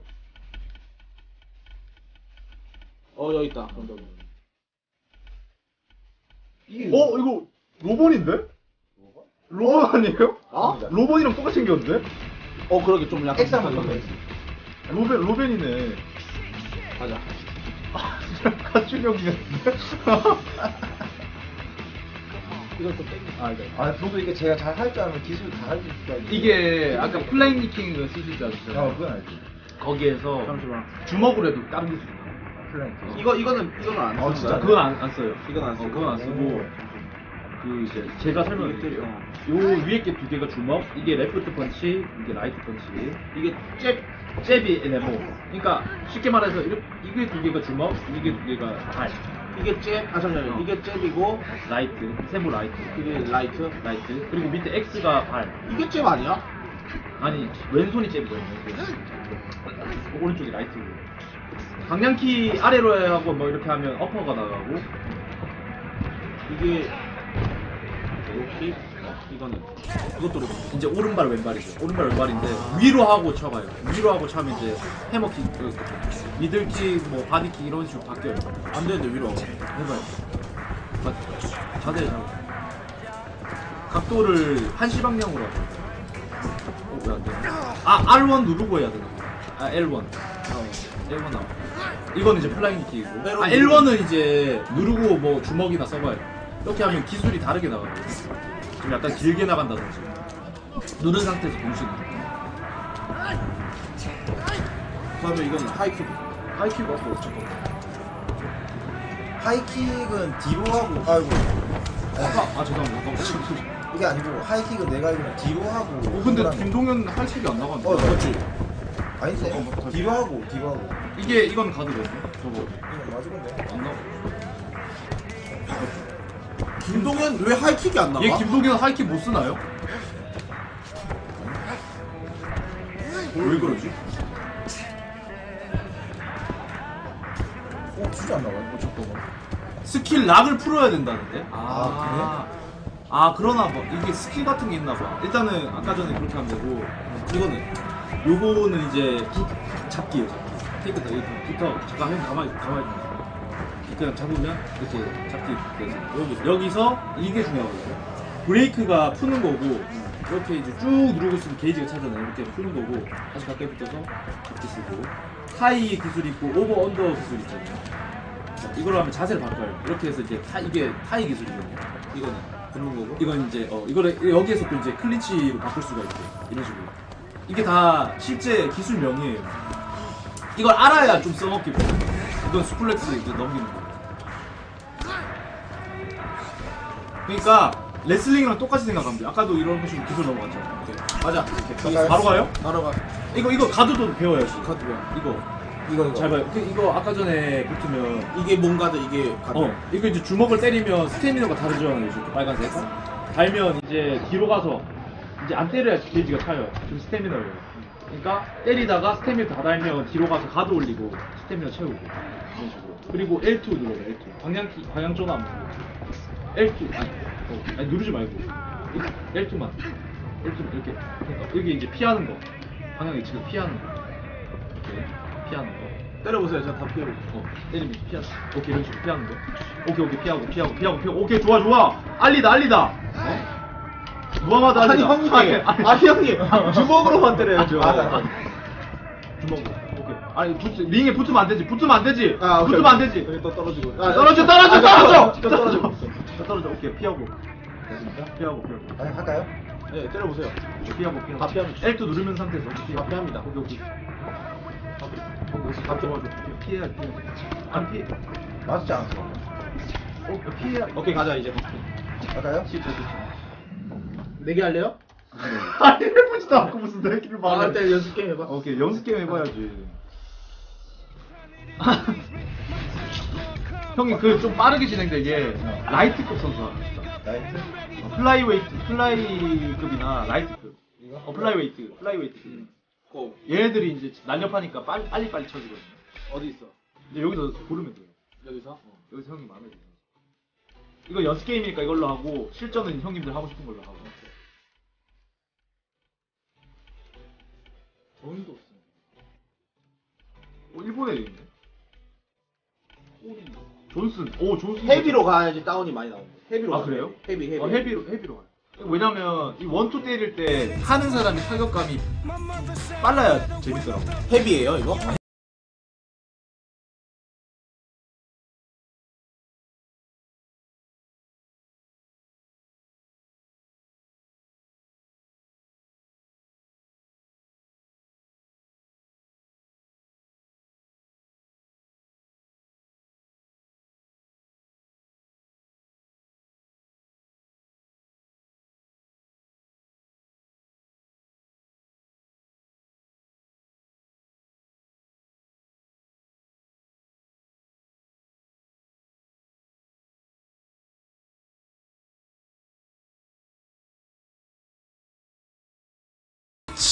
[SPEAKER 2] 여기 있다.
[SPEAKER 3] 이거 로본인데? 로본 아니에요?
[SPEAKER 2] 어?
[SPEAKER 3] 로본이랑 똑같이 생겼는데?
[SPEAKER 2] 그러게 좀 약간.
[SPEAKER 5] X 한번 눌러.
[SPEAKER 3] 로벤이네.
[SPEAKER 2] 가자.
[SPEAKER 3] 가출형이었는데?
[SPEAKER 2] 이걸 좀 땡겨.
[SPEAKER 5] 아 저도 이게 제가 잘 할 줄 알면 기술 다 할 수 있을 거 아니에요.
[SPEAKER 3] 이게 아까 플라잉 니킹을 쓰실 줄 아시잖아요.
[SPEAKER 5] 그건 알지.
[SPEAKER 3] 거기에서
[SPEAKER 5] 잠시만.
[SPEAKER 3] 주먹으로 해도 당길 수 있나?
[SPEAKER 5] 플랭크.
[SPEAKER 2] 이거는 안
[SPEAKER 5] 아, 진짜?
[SPEAKER 3] 그건 안 써요.
[SPEAKER 2] 이건 안 쓰고.
[SPEAKER 3] 그건 안 쓰고 그 이제 제가 설명드릴게요. 요 위에 게 두 개가 주먹, 이게 레프트 펀치, 이게 라이트 펀치. 이게 잽이 네모. 그러니까 쉽게 말해서 이게 두 개가 주먹, 이게 두 개가 발.
[SPEAKER 2] 이게 잽, 잠시만요. 이게 잽이고
[SPEAKER 3] 라이트, 세모 라이트.
[SPEAKER 2] 이게 라이트.
[SPEAKER 3] 그리고 밑에 X가 발.
[SPEAKER 2] 이게 잽 아니야?
[SPEAKER 3] 아니 왼손이 잽이거든요. 오른쪽이 라이트고. 방향키 아래로 하고 뭐 이렇게 하면 어퍼가 나가고.
[SPEAKER 2] 이게 이렇게 이거는 이것도
[SPEAKER 3] 이제 오른발 왼발이죠. 오른발 왼발인데 위로 하고 쳐봐요. 위로 하고 차면 이제 해머킥, 미들킥, 뭐 바디킥 이런 식으로 바뀌어요.
[SPEAKER 2] 안 되는데 위로 하고.
[SPEAKER 3] 해봐요. 자세히 잡고. 각도를 한시 방향으로 하고. 왜 안 돼? R1 누르고 해야 되나? L1. L1 나와. 이거는 이제 플라잉 킥이고. L1은 이제 누르고 뭐 주먹이나 써봐요. 이렇게 하면 기술이 다르게 나가요. 좀 약간 길게 나간다든지. 누른 상태에서 동시에 나가요.
[SPEAKER 2] 그다음에 이건 하이킥.
[SPEAKER 3] 하이킥 맞고 잠깐.
[SPEAKER 5] 하이킥은 뒤로 하고, 아이고.
[SPEAKER 3] 죄송합니다.
[SPEAKER 5] 이게 아니고, 하이킥은 내가 알기로는 뒤로 하고.
[SPEAKER 3] 근데
[SPEAKER 5] 동그라미.
[SPEAKER 3] 김동현 하이킥이 안 나가는데.
[SPEAKER 5] 그렇지. 아닌데? 뒤로 하고, 뒤로 하고.
[SPEAKER 3] 이건 가드거든요. 저거
[SPEAKER 5] 이거 맞은 건데.
[SPEAKER 3] 안 나가.
[SPEAKER 2] 김동현 왜 하이킥이 안 나와?
[SPEAKER 3] 얘 김동현 하이킥 못 쓰나요? 왜 그러지?
[SPEAKER 5] 진짜 안 나와요? 잠깐만.
[SPEAKER 3] 스킬 락을 풀어야 된다는데? 그러나 봐. 이게 스킬 같은 게 있나 봐. 일단은 아까 전에 그렇게 하면 되고, 요거는 이제 잡기예요, 잡기. 테이크 다 붙어. 잠깐 형 가만히 그냥 잡으면 이렇게 잡기 되죠. 여기서 이게 중요하거든요. 브레이크가 푸는 거고, 이렇게 이제 쭉 누르고 있으면 게이지가 차잖아요. 이렇게 푸는 거고, 다시 가까이 붙어서 잡기 쓰고, 하이 기술 있고 오버 언더 기술 있잖아요. 이걸로 하면 자세를 바꿔요. 이렇게 해서 이제 이게 타이 기술이거든요. 이거는 붙는 거고, 이건 이제 이거를 여기에서 또 이제 클린치로 바꿀 수가 있고, 이런 식으로. 이게 다 실제 기술명이에요. 이걸 알아야 좀 써먹기 편해요. 이건 스플렉스 이제 넘기는 거. 그러니까 레슬링이랑 똑같이 생각하면 돼요. 아까도 이런 식으로 기술 넘어갔잖아요.
[SPEAKER 2] 맞아.
[SPEAKER 3] 바로 가요?
[SPEAKER 2] 바로 가.
[SPEAKER 3] 이거 가드도 배워야지.
[SPEAKER 2] 카드 배워.
[SPEAKER 3] 이거 잘 봐요. 이거 아까 전에 붙으면
[SPEAKER 2] 이게 뭔가도 이게 카드.
[SPEAKER 3] 이거 이제 주먹을 때리면 스태미너가 다르잖아요. 이렇게 빨간색. 달면 이제 뒤로 가서 이제 안 때려야 게이지가 차요. 좀 스태미너예요. 그러니까 때리다가 스태미너 다 달면 뒤로 가서 가드 올리고 스태미너 채우고 이런 식으로. 그리고 L2 눌러요. L2. 방향 전환. L2 아니 누르지 말고 L2만 이렇게 여기 이제 피하는 거. 방향이 지금 피하는 거. 이렇게 피하는 거.
[SPEAKER 2] 때려보세요. 제가 다 피해볼게요.
[SPEAKER 3] 때리면 피하는 거. 오케이, 이런 식으로 피하는 거. 오케이, 피하고. 오케이, 좋아. 알리다. 무함하다
[SPEAKER 2] 아니
[SPEAKER 3] 알리다.
[SPEAKER 2] 형님. 주먹으로만 때려야죠.
[SPEAKER 3] 주먹으로. 오케이. 아니, 링에 붙으면 안 되지. 붙으면 안 되지.
[SPEAKER 2] 여기 또 떨어지고.
[SPEAKER 3] 떨어져. 떨어져. 오케이, 피하고. 피하고.
[SPEAKER 5] 아니, 할까요?
[SPEAKER 2] 네, 때려보세요.
[SPEAKER 3] 피하고.
[SPEAKER 2] 다 피하면
[SPEAKER 3] L2 누르면 상태에서.
[SPEAKER 2] 다 피합니다.
[SPEAKER 3] 오케이. 다 좋아. 피해야. 안 피해.
[SPEAKER 5] 맞지 않았어.
[SPEAKER 3] 피해야.
[SPEAKER 2] 오케이, 가자 이제.
[SPEAKER 5] 할까요?
[SPEAKER 2] 4개 할래요?
[SPEAKER 3] 아니, 해보지도 않고 무슨 내기를 말해.
[SPEAKER 2] 일단 연습 게임 해봐.
[SPEAKER 3] 오케이, 연습 게임 해봐야지. 형이 그 좀 빠르게 진행되게 라이트급 선수 합시다.
[SPEAKER 5] 나이트?
[SPEAKER 3] 플라이급이나 라이트급. 플라이웨이트. 얘네들이 이제 날렵하니까 빨리빨리 쳐지거든요.
[SPEAKER 2] 어디 있어?
[SPEAKER 3] 이제 여기서 고르면 돼요.
[SPEAKER 2] 여기서?
[SPEAKER 3] 여기서 형이 마음에 드는. 이거 연습 게임이니까 이걸로 하고 실전은 형님들 하고 싶은 걸로 하고. 정의도 없어. 일본에 있네. 존슨. 존슨.
[SPEAKER 2] 헤비로 가야지 다운이 많이 나오는데. 헤비로.
[SPEAKER 3] 아, 그래요?
[SPEAKER 2] 헤비.
[SPEAKER 3] 헤비로 가요. 왜냐면 이 원투 때릴 때 하는 사람이 타격감이 빨라야 재밌더라고.
[SPEAKER 2] 헤비예요 이거?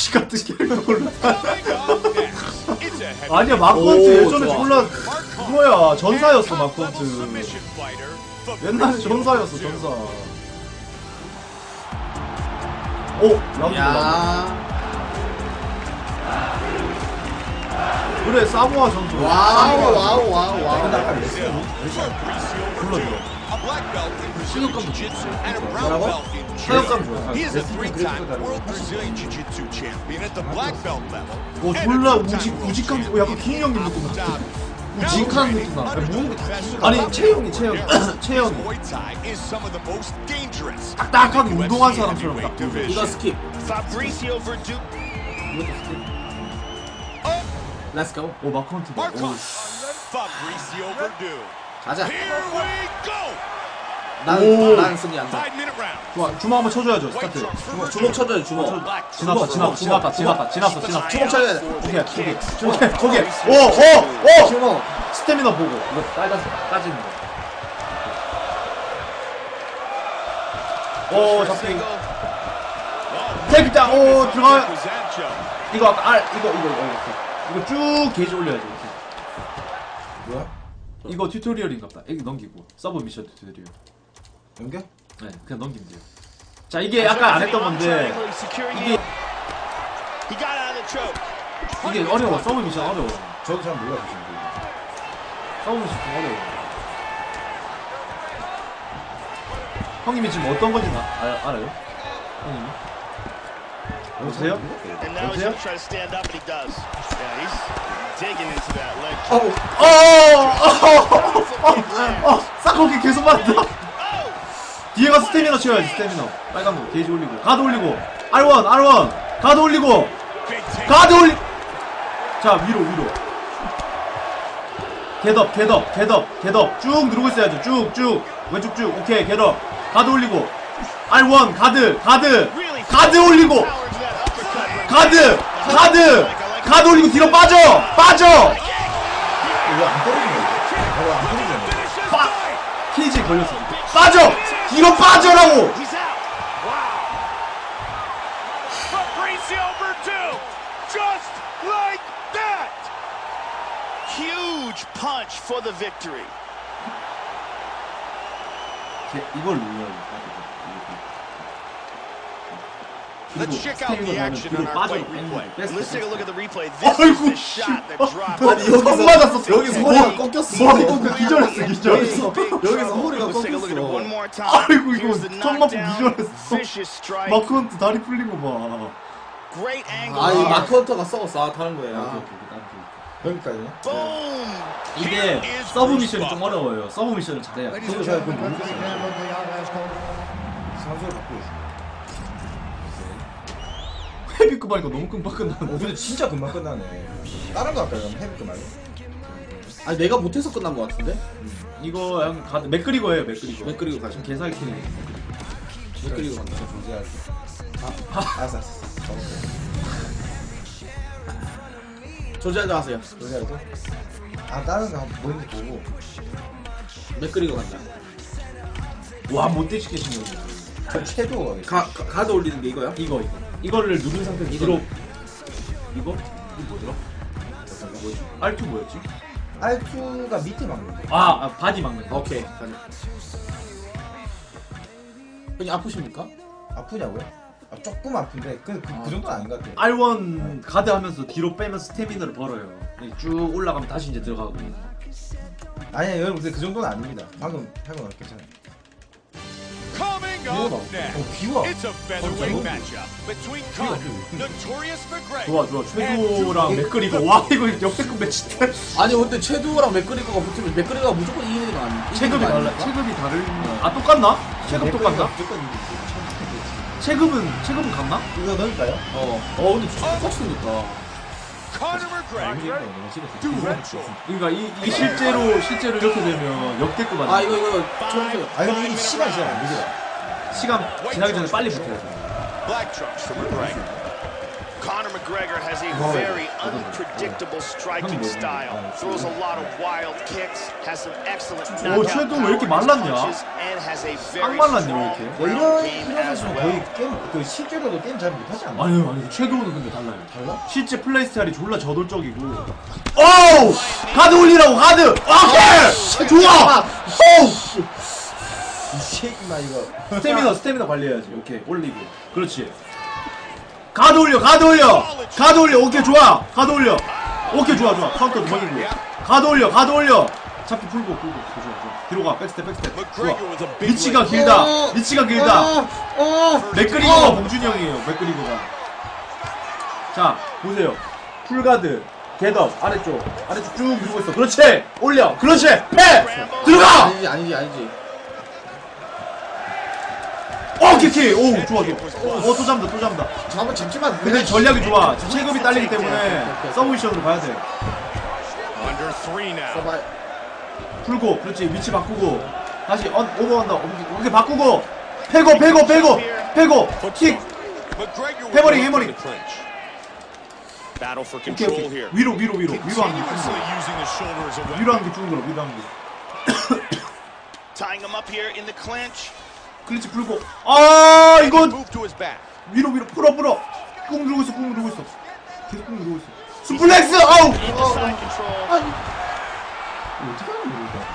[SPEAKER 1] 지 같은 캐릭터를
[SPEAKER 4] Coming up next, it's a heavy
[SPEAKER 1] 아니야 마크헌트
[SPEAKER 2] 오,
[SPEAKER 1] 예전에
[SPEAKER 2] 좋아.
[SPEAKER 1] 졸라 그거야 전사였어 마크헌트
[SPEAKER 4] submission fighter.
[SPEAKER 1] 옛날에 전사였어 전사 오 라운드
[SPEAKER 2] 야.
[SPEAKER 1] 그래 사모아 선수
[SPEAKER 2] 와우 와우 와우 와우.
[SPEAKER 1] 불러줘
[SPEAKER 4] A black belt in Brazilian Jiu-Jitsu and a brown
[SPEAKER 2] 뭐라고?
[SPEAKER 4] belt in
[SPEAKER 1] 사역감
[SPEAKER 4] Jiu-Jitsu.
[SPEAKER 1] 좋아
[SPEAKER 4] He is a three-time World Brazilian Jiu-Jitsu champion at the black belt level.
[SPEAKER 1] 오
[SPEAKER 4] and a
[SPEAKER 1] 졸라
[SPEAKER 4] two-time world
[SPEAKER 1] 우직한
[SPEAKER 4] champion
[SPEAKER 1] 약간
[SPEAKER 4] in
[SPEAKER 1] 킹형님
[SPEAKER 4] Abu
[SPEAKER 1] 느낌 나
[SPEAKER 4] Dhabi.
[SPEAKER 1] 우직한 느낌 나
[SPEAKER 4] Under the best
[SPEAKER 1] 아니
[SPEAKER 4] of
[SPEAKER 1] 채영이
[SPEAKER 4] This
[SPEAKER 1] 채영이
[SPEAKER 4] Muay Thai is some of the most dangerous.
[SPEAKER 1] 딱딱하게
[SPEAKER 4] in the
[SPEAKER 1] 운동한
[SPEAKER 4] UFC
[SPEAKER 1] 사람처럼 딱
[SPEAKER 4] heavyweight division.
[SPEAKER 2] 이거 스킵.
[SPEAKER 6] Fabricio Verdum.
[SPEAKER 2] 이것도 스킵. Let's go.
[SPEAKER 1] 오 마크헌트 봐. 오,
[SPEAKER 4] Marcos Fabricio Verdum.
[SPEAKER 2] 가자.
[SPEAKER 4] Here we go.
[SPEAKER 2] 난 승리 안 돼.
[SPEAKER 4] 5-minute round.
[SPEAKER 1] 좋아 주먹 한번 쳐줘야죠
[SPEAKER 4] White
[SPEAKER 1] 스타트
[SPEAKER 4] trunks for
[SPEAKER 2] 주먹
[SPEAKER 4] Verdum.
[SPEAKER 2] 쳐줘야 주먹.
[SPEAKER 1] 지났다 지났어
[SPEAKER 2] 주먹 쳐야 돼.
[SPEAKER 1] 오케이 오오
[SPEAKER 2] 주먹.
[SPEAKER 1] 스태미나 보고 이거 빨간색 따지는 거오 잡히 테이크다운 오 들어가
[SPEAKER 4] Kuzancho.
[SPEAKER 1] 이거 아까 이거 쭉 게이지 올려야지 이렇게.
[SPEAKER 5] 뭐야?
[SPEAKER 1] 이거 튜토리얼인갑다 이거 넘기고 서브 미션 튜토리얼
[SPEAKER 5] 연결?
[SPEAKER 1] 네 그냥 넘기면 돼요 자 이게 아까 안 했던 건데 이게
[SPEAKER 6] He got out of the choke.
[SPEAKER 1] 이게 어려워 서브 미션 어려워
[SPEAKER 5] 저도 잘 몰라요 지금.
[SPEAKER 1] 서브 미션 좀 어려워 형님이 지금 어떤 건지 알아요? 형님이? 여보세요?
[SPEAKER 6] And now he's
[SPEAKER 1] 여보세요?
[SPEAKER 6] going to try to stand up, and he does. Yeah, he's digging into that leg.
[SPEAKER 1] 싹거기 계속 맞다. 뒤에 가서 스태미너 채워야지 스태미너. 빨간 거 게이지 올리고 가드 올리고 R1 가드 올리고 가드 올리. 자 위로 겟업 쭉 누르고 있어야죠. 쭉 왼쪽 쭉 오케이 겟업 가드 올리고 R1 가드 올리고 가드 올리고 뒤로 빠져
[SPEAKER 5] 왜안 때리는 거야? 바로 안 때리는 거야?
[SPEAKER 1] 케이지에 걸렸어 빠져 뒤로 빠져라고
[SPEAKER 6] He's out. Wow.
[SPEAKER 4] Fabricio Verdum. Just like that.
[SPEAKER 6] Huge punch for the victory.
[SPEAKER 1] 이걸 눌러야
[SPEAKER 4] Let's check out the action on our plate replay.
[SPEAKER 6] And let's take a look at the replay. This is the shot that dropped.
[SPEAKER 1] 선 맞았어
[SPEAKER 2] 여기서
[SPEAKER 1] 머리
[SPEAKER 2] 허리가 꺾였어.
[SPEAKER 1] 머리 꺾여 기절했어
[SPEAKER 2] 여기서 허리가
[SPEAKER 6] Let's take a look at it one
[SPEAKER 2] 꺾였어.
[SPEAKER 6] more time.
[SPEAKER 1] 아이고, 이거
[SPEAKER 6] Here's the
[SPEAKER 1] 총 맞고
[SPEAKER 6] knockdown.
[SPEAKER 1] 기절했어.
[SPEAKER 6] Vicious strike.
[SPEAKER 1] 마크헌트 다리 풀린 거봐
[SPEAKER 6] Great angle.
[SPEAKER 2] 아, 이
[SPEAKER 6] here.
[SPEAKER 2] 마크 헌터가 썩었어. 다른 거예요.
[SPEAKER 5] 여기까지네.
[SPEAKER 6] Boom.
[SPEAKER 1] 이게 서브 미션이 좀 어려워요 서브 미션을 잘해야 돼
[SPEAKER 5] 저도 잘 그건 모르겠어요. 선수를 바꾸고 있어.
[SPEAKER 1] 헤비급 하니까 너무 금방 끝나는데
[SPEAKER 5] 근데 진짜 금방 끝나네. 다른 거 할까요? 그럼 해볼게 말고.
[SPEAKER 2] 아니 내가 못해서 끝난 거 같은데?
[SPEAKER 1] 이거 형 가드 맥그리거예요 맥그리거
[SPEAKER 2] 맥그리거 가자.
[SPEAKER 1] 지금 개사기 튀는
[SPEAKER 2] 맥그리고 간다.
[SPEAKER 5] 조지하지. 알았어.
[SPEAKER 2] 조지하지 마세요.
[SPEAKER 5] 조지하지. 다른 거 뭔지 보고.
[SPEAKER 2] 맥그리고 간다.
[SPEAKER 1] 와 못되시게 생겼네
[SPEAKER 5] 저 최도
[SPEAKER 2] 가드 올리는 게 이거야?
[SPEAKER 1] 이거를 누른 상태에서 뒤로 이거 뭐더라? R2 뭐였지?
[SPEAKER 5] R2가 밑에 막는 거.
[SPEAKER 1] 바디 막는 거
[SPEAKER 2] 오케이. 가자. 형님 아프십니까?
[SPEAKER 5] 아프냐고요? 조금 아픈데 그 정도는 아닌 것 같아.
[SPEAKER 1] R1 가드 하면서 뒤로 빼면서 스태미너를 벌어요 쭉 올라가면 다시 이제 들어가고
[SPEAKER 5] 아니야 여러분 근데 그 정도는 아닙니다. 방금 하고 나서 괜찮아요.
[SPEAKER 4] Coming up next.
[SPEAKER 5] 비와.
[SPEAKER 4] It's a featherweight matchup between Conor, Notorious
[SPEAKER 1] 좋아
[SPEAKER 4] McGregor.
[SPEAKER 1] 최도랑 맥그리거 와 이거 역대급 매치인데
[SPEAKER 2] 아니 근데 체두랑 맥그리거가 붙으면 맥그리거가 무조건 이기는 거 아니야?
[SPEAKER 1] 체급이 달라 체급이 다른 똑같나? 체급 똑같나?
[SPEAKER 5] 무조건
[SPEAKER 1] 체급은 같나?
[SPEAKER 5] 이거 넣을까요?
[SPEAKER 2] 근데 진짜 똑같이 생겼다.
[SPEAKER 4] Conor McGregor. Duretto.
[SPEAKER 1] 그러니까 이게 실제로 이렇게 되면 역대급 아니야?
[SPEAKER 2] 이거 쳐주세요.
[SPEAKER 5] 근데 이게 시간이 잘 안 되죠.
[SPEAKER 1] 시간 지나기 전에 빨리 붙어야 돼
[SPEAKER 4] Black trunks for McGregor.
[SPEAKER 6] Conor McGregor has a very unpredictable striking style. Throws a lot of wild kicks, has some excellent knockout
[SPEAKER 1] 쟤도 왜 이렇게
[SPEAKER 6] power
[SPEAKER 1] 말랐냐?
[SPEAKER 6] punches, and has a very
[SPEAKER 1] 말랐네, 왜
[SPEAKER 6] strong
[SPEAKER 1] 이렇게?
[SPEAKER 5] 뭐
[SPEAKER 6] ground
[SPEAKER 5] 이런
[SPEAKER 6] game
[SPEAKER 5] 이런
[SPEAKER 6] as
[SPEAKER 5] 선수는
[SPEAKER 6] well.
[SPEAKER 5] 거의 게임 그 실제로도 게임 잘 못하지 않나?
[SPEAKER 1] 아니 섀도우는 근데 달라요.
[SPEAKER 5] 달라?
[SPEAKER 1] 실제 플레이 스타일이 졸라 저돌적이고. 오우! 가드 올리라고 가드! 오케이! 좋아! 오우!
[SPEAKER 5] 이 새끼마 이거.
[SPEAKER 1] 스태미나 관리해야지. 오케이 올리고. 그렇지. 가드 올려. 가드 올려. 오케이 좋아. 가드 올려. 오케이 좋아. 카운터 먹이고. 가드 올려. 잡기 풀고. 좋아. 뒤로 가. 백스텝. 좋아. 리치가 길다. 맥그리거가 봉준이 형이에요. 맥그리거가. 자 보세요. 풀가드. 겟업 아래쪽 쭉 밀고 있어. 그렇지. 올려. 그렇지. 패. 들어가.
[SPEAKER 2] 아니지.
[SPEAKER 1] 키키! 오, 좋아. 또 잡는다.
[SPEAKER 2] 한번 잡지만.
[SPEAKER 1] 근데 전략이 좋아. 지금 체급이 딸리기 때문에 서브미션으로 가야 돼.
[SPEAKER 4] Under 3 now.
[SPEAKER 1] 풀고, 그렇지. 위치 바꾸고. 다시 오버한다. 이렇게 바꾸고. 패고. 킥.
[SPEAKER 4] McGregor
[SPEAKER 1] 해머링.
[SPEAKER 4] in the clinch. Battle for control
[SPEAKER 1] 오케이.
[SPEAKER 4] here.
[SPEAKER 1] 위로 한 개
[SPEAKER 4] Continuously
[SPEAKER 1] 쭉
[SPEAKER 4] using the shoulder as a weapon.
[SPEAKER 1] 위로 한 개 쭉 들어.
[SPEAKER 6] Tying him up here in the clinch.
[SPEAKER 1] 클리치 풀고. 아, 이거
[SPEAKER 4] Move to his back.
[SPEAKER 1] 위로 풀어. 꾹 누르고 있어. 계속 꾹 누르고 있어. 스플렉스! 아우!
[SPEAKER 6] Into side control.
[SPEAKER 5] 어떻게 하는 거야?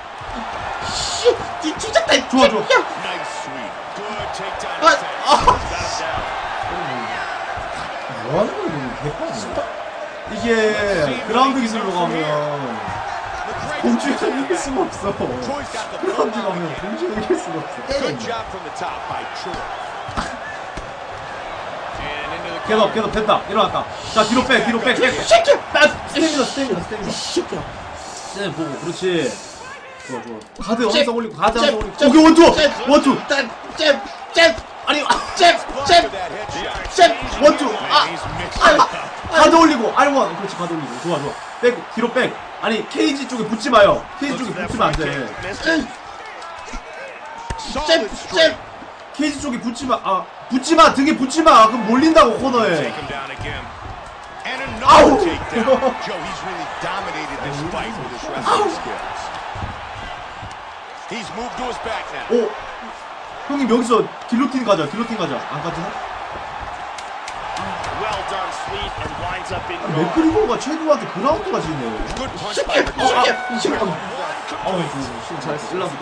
[SPEAKER 1] 좋아.
[SPEAKER 4] Nice sweep. Good takedown. Got him down.
[SPEAKER 5] 뭐 하는 거야 이거?
[SPEAKER 1] 이게 그라운드 기술로 가면 봉준이 이길 수가 없어.
[SPEAKER 4] Troy's got the
[SPEAKER 1] 그라운드
[SPEAKER 4] full
[SPEAKER 1] 가면 봉준이 이길 수가 없어.
[SPEAKER 4] Good job from the top by Troy. And into the
[SPEAKER 1] 계속 됐다. 일어났다. 자 뒤로 백. 스태미나. 스태미나 보고. 그렇지. 좋아. 가드 항상 올리고. 오케이 원투. 아니
[SPEAKER 4] after that headshot.
[SPEAKER 1] 원투.
[SPEAKER 4] He's mixed.
[SPEAKER 1] 가드 올리고. R1. 그렇지 가드 올리고. 좋아. 뒤로 백. 아니 케이지 쪽에 붙지 마요. 케이지 쪽에 붙으면 안 돼.
[SPEAKER 4] Solid straight.
[SPEAKER 1] 케이지 쪽에 붙지 마. 등에 붙지 마. 그럼 몰린다고 코너에.
[SPEAKER 4] Take him down again. And
[SPEAKER 1] Ow!
[SPEAKER 4] another takedown. Joe, he's really dominated this fight with his wrestling skills. He's moved to his back now.
[SPEAKER 1] 오, 형님 여기서 길로틴 가자. 안 가지나?
[SPEAKER 6] Well done, sweep, and winds up in guard.
[SPEAKER 1] 맥그리거가 최도한테 그라운드가 지네.
[SPEAKER 4] Good punch by McGregor.
[SPEAKER 1] 지금 잘했어. 1라운드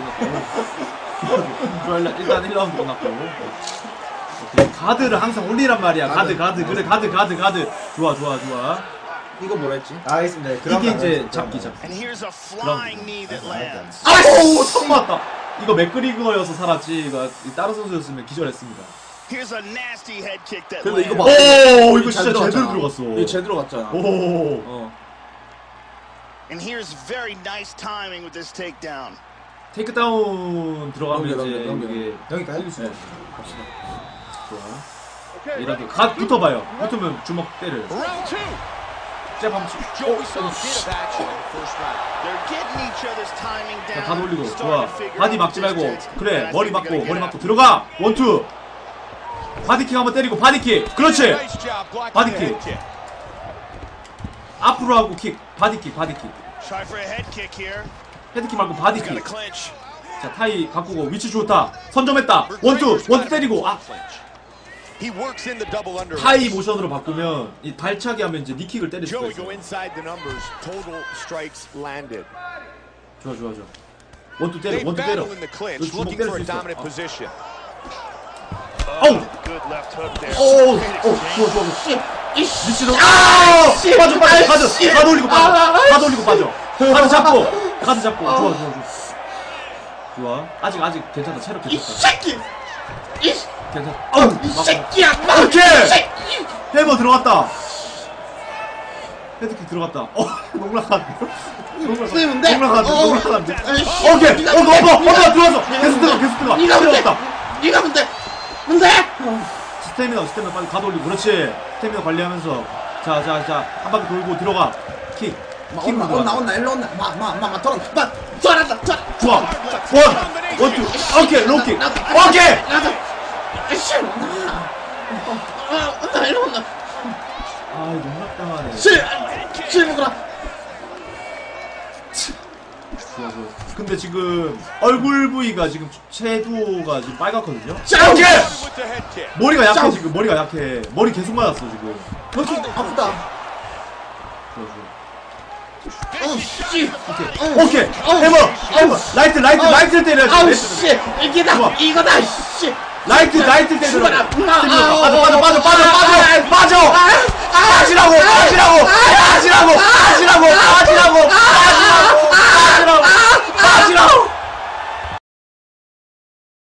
[SPEAKER 1] 끝났고. 일단 1라운드 끝났고. 오케이. 가드를 항상 올리란 말이야. 가드. 그래, 가드. 좋아.
[SPEAKER 2] 이거 뭐라 했지?
[SPEAKER 5] 알겠습니다.
[SPEAKER 1] 이게 이제 잡기.
[SPEAKER 6] And here's a flying knee that lands.
[SPEAKER 1] 아우, 턱 맞다. 이거 맥그리거여서 살았지. 이거 다른 선수였으면 기절했습니다.
[SPEAKER 6] Here's a nasty head kick that
[SPEAKER 2] 근데 이거
[SPEAKER 6] lands.
[SPEAKER 2] 봐.
[SPEAKER 1] 오, 이거 진짜 제대로 들어갔어.
[SPEAKER 2] 이거 제대로 갔잖아.
[SPEAKER 1] 오.
[SPEAKER 6] And here's very nice timing with this takedown.
[SPEAKER 1] 테이크다운 들어가면
[SPEAKER 2] 넘겨.
[SPEAKER 1] 이제
[SPEAKER 5] 여기까지.
[SPEAKER 1] 네. 좋아. 이렇게 갓 붙어봐요. 붙으면 주먹 때려.
[SPEAKER 4] Round 2.
[SPEAKER 1] 잽 한번 치.
[SPEAKER 4] Joe, we saw a bit of action in the first round.
[SPEAKER 6] They're getting each other's timing
[SPEAKER 1] 자,
[SPEAKER 6] down.
[SPEAKER 1] 다 돌리고.
[SPEAKER 6] Starting
[SPEAKER 1] 좋아.
[SPEAKER 6] to figure
[SPEAKER 1] 바디
[SPEAKER 6] out
[SPEAKER 1] 막지 말고.
[SPEAKER 6] distance,
[SPEAKER 1] 그래.
[SPEAKER 6] and I
[SPEAKER 1] 머리
[SPEAKER 6] think they're gonna get
[SPEAKER 1] 들어가. 원투. 바디킥 한번 때리고. 바디킥. 그렇지.
[SPEAKER 4] Nice job blocking
[SPEAKER 1] Body
[SPEAKER 4] the
[SPEAKER 1] kick.
[SPEAKER 4] head kick.
[SPEAKER 1] 앞으로 하고 킥. 바디킥.
[SPEAKER 6] Try for a head kick here.
[SPEAKER 1] 헤드킥 말고
[SPEAKER 6] Got a
[SPEAKER 1] 바디킥.
[SPEAKER 6] clinch.
[SPEAKER 1] 자, 타이 바꾸고. 위치 좋다. 선점했다. 원투 때리고.
[SPEAKER 4] He works in the double under.
[SPEAKER 1] 타이 모션으로 바꾸면 이 발차기 하면 이제 니킥을 때릴 수가
[SPEAKER 4] Joey
[SPEAKER 1] 있어.
[SPEAKER 4] go inside the numbers. Total strikes landed.
[SPEAKER 1] 좋아. 원투 때려.
[SPEAKER 4] They
[SPEAKER 1] 원투 때려.
[SPEAKER 4] battle in the clinch,
[SPEAKER 1] 주먹
[SPEAKER 4] looking
[SPEAKER 1] 때릴
[SPEAKER 4] for
[SPEAKER 1] 수
[SPEAKER 4] a
[SPEAKER 1] 있어.
[SPEAKER 4] dominant position.
[SPEAKER 1] 어우.
[SPEAKER 6] Good left hook there.
[SPEAKER 1] 좋아. 미치도. 빠져. 가드 올리고 빠져. 가드 잡고. 좋아. 아직 괜찮다. 체력 괜찮다. 괜찮다. 오케이. 해머 들어갔다. 헤드킥 들어갔다. 농락하는데. 오케이. 넘어 들어왔어. 계속 들어가.
[SPEAKER 2] 네가 뭔데?
[SPEAKER 1] 스태미나 빨리 가도 올리고. 그렇지. 스태미나 관리하면서. 자, 한 바퀴 돌고 들어가. 킥.
[SPEAKER 2] 온나 일로 온나. 돌아라.
[SPEAKER 1] 좋아. 원투. 오케이. 로킥. 오케이.
[SPEAKER 2] 나 일로 온나.
[SPEAKER 1] 아 농락당하네.
[SPEAKER 2] 실무구나.
[SPEAKER 1] 좋아. 근데 지금 얼굴 부위가 지금 채도가 지금 빨갛거든요.
[SPEAKER 2] 짱!
[SPEAKER 1] 오케이!
[SPEAKER 4] With the head kick.
[SPEAKER 1] 머리가 약해
[SPEAKER 2] 짱!
[SPEAKER 1] 지금. 머리가 약해. 머리 계속 맞았어 지금.
[SPEAKER 2] 그렇게 아프다. 씨.
[SPEAKER 1] 오케이. 해머. 라이트를 때려야지.
[SPEAKER 2] 아우
[SPEAKER 1] 라이트를.
[SPEAKER 2] 씨. 이게다.
[SPEAKER 1] 좋아.
[SPEAKER 2] 이거다. 씨.
[SPEAKER 1] 라이트 때려.
[SPEAKER 2] 죽어라.
[SPEAKER 1] 빠져. 빠지라고.